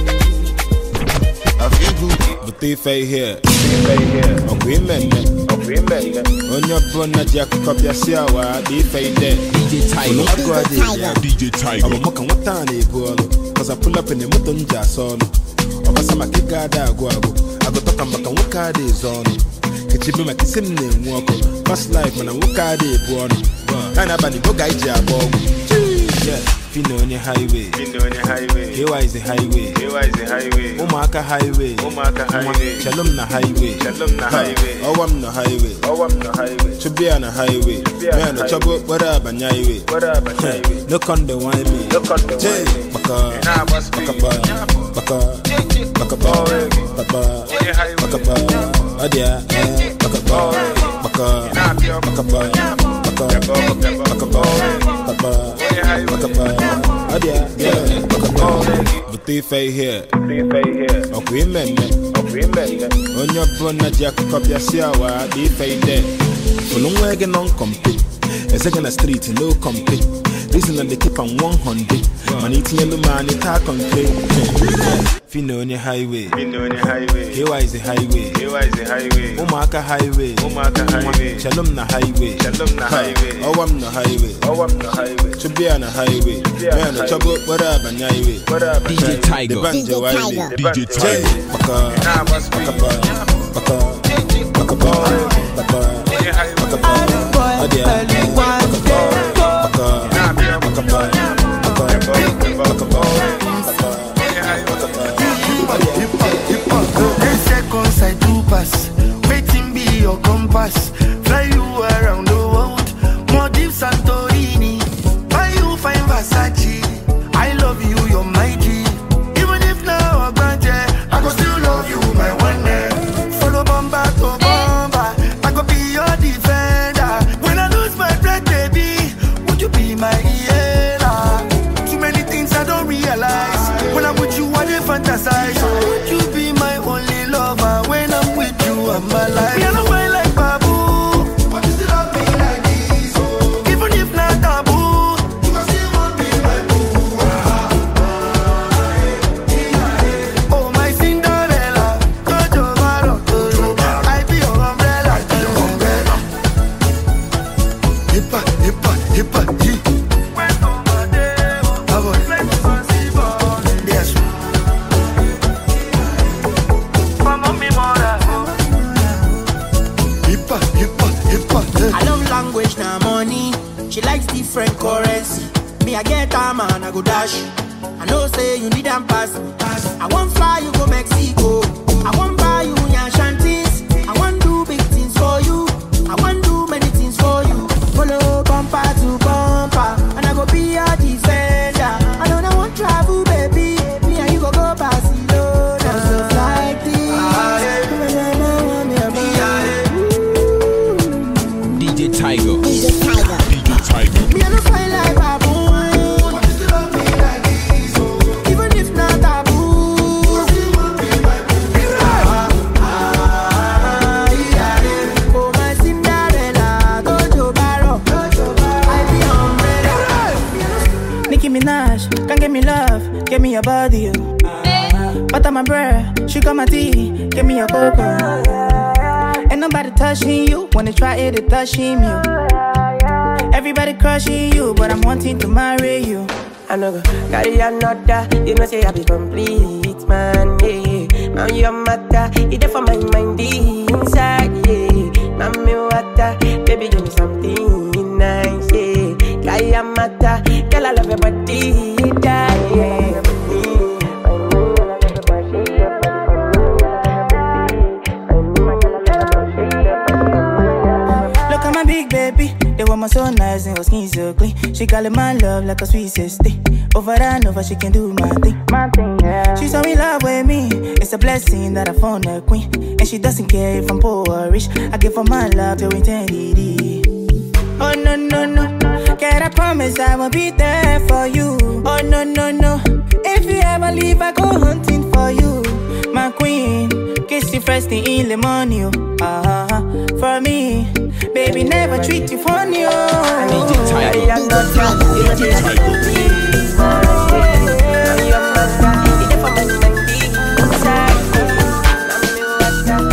I feel good. But they fay here. They fay here. Agreement. Agreement. On your brother Jack copy a siawa. They fay there. D J Tiger. D J Tiger. I'm a mock and what time they go. Cause I pull up in the Mutunja solo. Over some a kick out there go. I go talk about and walk out this on. Catch you my kissing name walk. Past life when I walk out there born. And I bani go guide ya bob. Yeah. Fino on your highway. Fino on your highway. Here is the highway. Here is the highway. Omaka highway. Omaka highway. Shalom na highway. Shalom na highway. Oh I'm na highway. Oh I'm na highway. To be on a highway. Man the trouble what up and highway. What up and highway. Look on the wine me. Look on the wine me. Baka. Baka Baka. Baka Baka. Baka Baka. Adia. Baka Baka. Baka Baka. Baka Baka. But they fay here. Agreement. On your brother Jack copy a siawa. They fay there. For long wagon on compete. A second a street no compete. Reason that they keep on one hundred. Man eating yellow man it talk on clay. Fino on your highway. Fino on your highway. Here is the highway. Here is the highway. Omaka highway. Omaka highway. Shalom na highway. Shalom na highway. Oh I'm na highway. Oh I'm na highway. To be on a highway. Man the trouble what up and highway. What up D J Tiger. D J Tiger. D J Tiger. Baka. Baka Baka. Baka Baka. Baka. Adia. Ten seconds I do pass. Waiting be your compass. Fly you around the world. Maldives, Santorini. Buy you fine Versace. I love you, you're my G. Even if now I'm granted, I go still love you, my one day. Follow bomba to bomba. I go be your defender. When I lose my breath, baby, would you be my healer? Too many things I don't realize. When I'm with you, I dey fantasize. Would you be my only lover? When I'm with you, I'm alive. Me, I don't mind like Babu, but you still love me like this. Oh. Even if not taboo, you can still want me my boo. Oh my Cinderella, Jojo Maro, I be your umbrella, I be your umbrella. Hippa, hippa, hippa, hip. I love language, now money. She likes different currency. Me, I get her man, I go dash. I know say you need them pass. I want fly you go Mexico. I want buy you your shanties. I want do big things for you. I want do many things for you. Follow bumper to bumper, and I go be your defender. I don't know what travel, baby. Me and you go go Barcelona. Just like this. D J Tiger. D J Tiger. D J Tiger. Me I don't find like baboon. But you still love me like this, oh. Even if not taboo. You still want me my boo. Ah, ah, yeah. Oh my Cinderella, Jojo Barro, I be umbrella. Nicki Minaj, can't get me love, give me your body, oh. Butter my bread, sugar my tea, give me your cocoa. Ain't nobody touching you, when they try it, they touching you. Everybody crushing you, but I'm wanting to marry you. I know go carry another, you know say I be complete, man, yeah. Now your matter, it there for my mind inside, yeah. Now me water, baby give me something nice, yeah. Carry a matter, girl I love your body, yeah. Look at my big baby, the woman so nice and her skin so clean. She call it my love like a sweet sister. Over and over she can do my thing. My thing, yeah. She's so in love with me. It's a blessing that I found a queen, and she doesn't care if I'm poor or rich. I give her my love till eternity. promise I will be there for you. Oh no, no, no. If you ever leave, I go hunting for you. My queen, kiss you first thing in the morning. Uh-huh. For me, baby, never treat you funny. Oh. I need you tight. I am not tight. You know that I could be. I'm your man. You never mind my deep inside. I'm your water.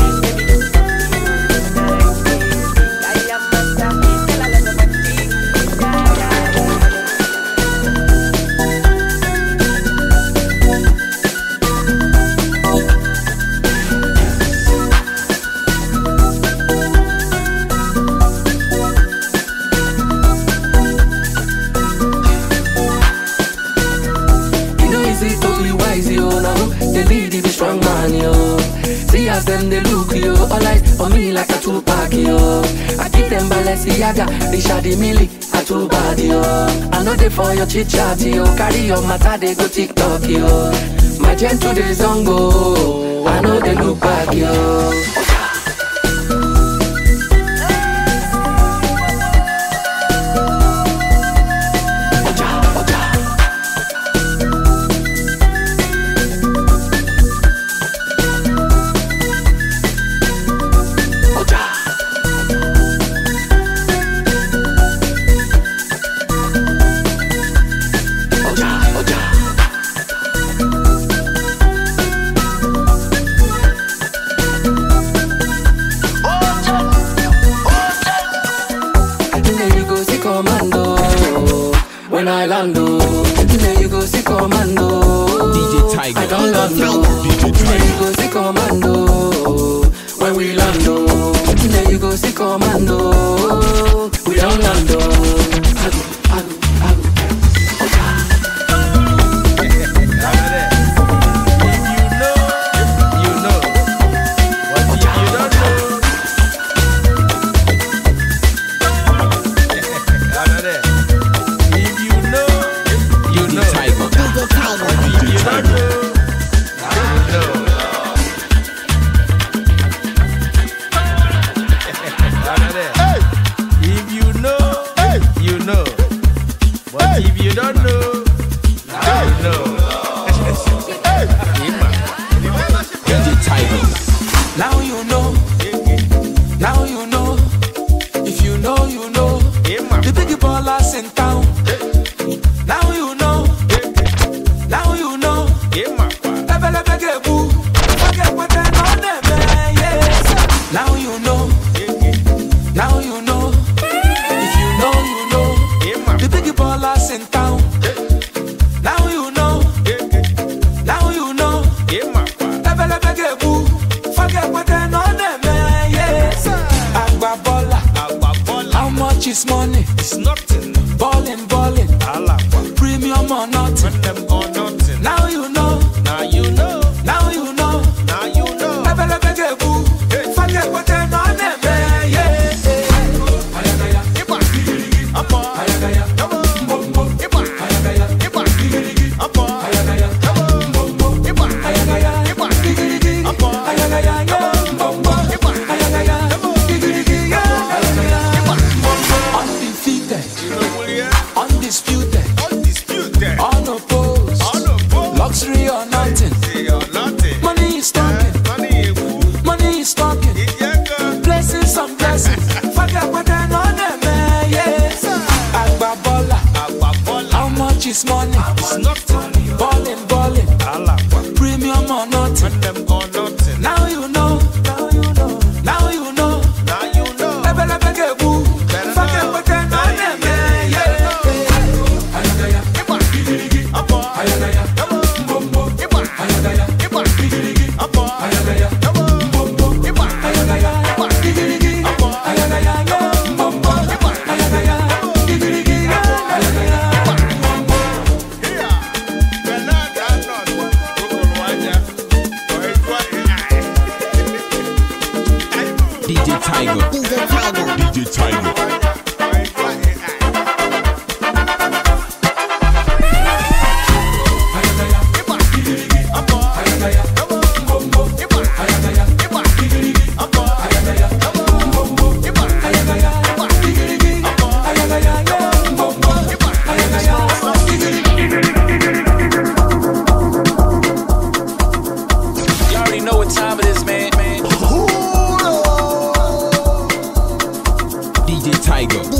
As them they look yo, all eyes on me like a Tupac yo. I keep them Balenciaga, Richard Mille, a too bad yo. I know they for your chit chat yo, carry your matter they go TikTok yo. My gentle days on go, I know they look back yo.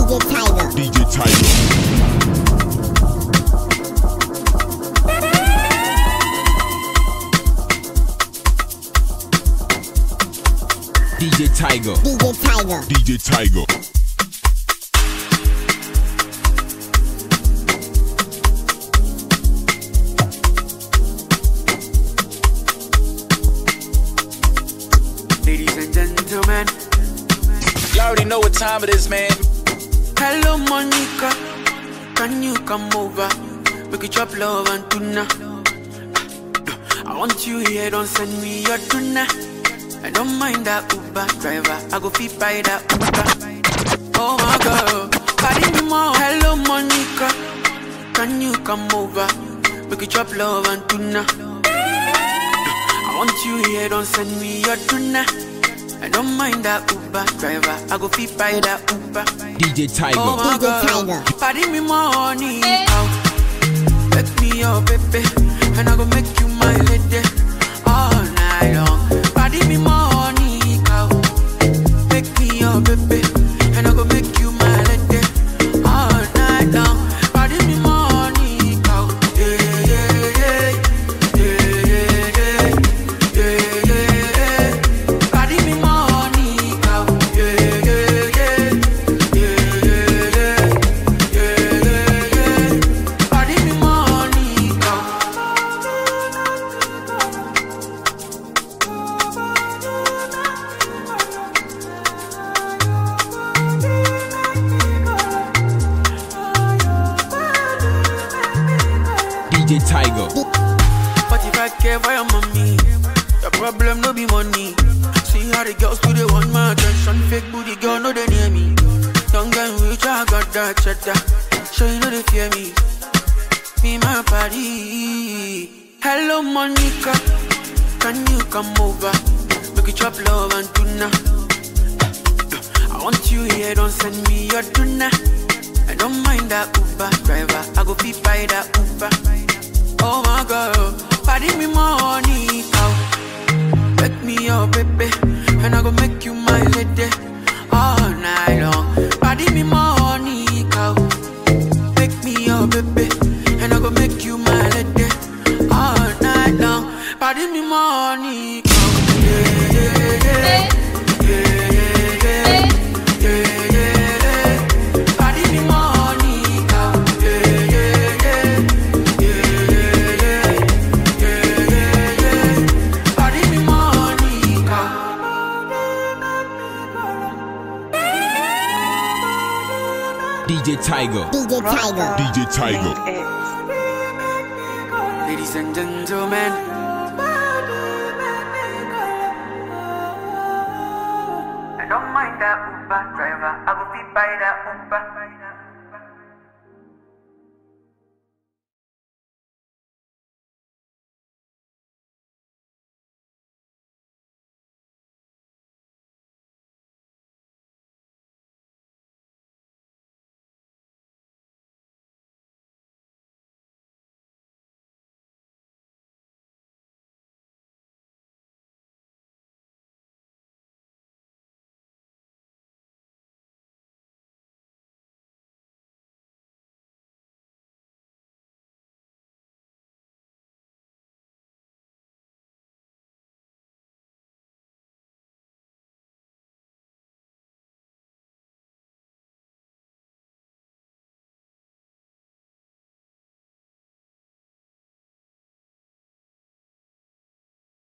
D J Tiger. D J Tiger. D J Tiger. D J Tiger. D J Tiger. Ladies and gentlemen, you already know what time it is, man. Hello, Monica. Can you come over? We could chop love and tuna. I want you here, don't send me your tuna. I don't mind that Uber driver. I go feed by that Uber. Oh my God, carry me more. Hello, Monica. Can you come over? We could chop love and tuna. I want you here, don't send me your tuna. I don't mind that Uber driver. I go feed by that Uber. D J Tiger. Oh my D J God, Tiger. carry me money. Make me your baby, and I go make you my lady all night long. Party me money, cow. Make me your baby, and I go make you my lady all night long. Party me money, cow. Yeah, yeah, yeah, yeah, yeah, yeah, yeah, yeah. Party me money, cow. Yeah, yeah, yeah, yeah, yeah, yeah, yeah, yeah. Party me money, cow. D J Tiger. forty-five K for your mommy. Your problem no be money. See how the girls do they want my attention. Fake booty girl no they near me. Young and rich I got that cheddar. So you know they fear me. Me my party. Hello Monica, can you come over? We could chop love and tuna. I want you here, don't send me your tuna. I don't mind that Uber driver. I go feed by that Uber. Oh my God, party me money, cow. Make me your baby, and I go make you my lady all night long. Party me money, cow. Make me your baby, and I go make you my lady all night long. Party me money, cow. Yeah, yeah, yeah, yeah, yeah, yeah, yeah, yeah. Party me money, cow. Yeah, yeah, yeah, yeah, yeah, yeah, yeah. Party me money, cow. D J Tiger. D J Tiger. D J Tiger. Ladies and gentlemen, I don't mind that Uber driver. I go feed by that Uber.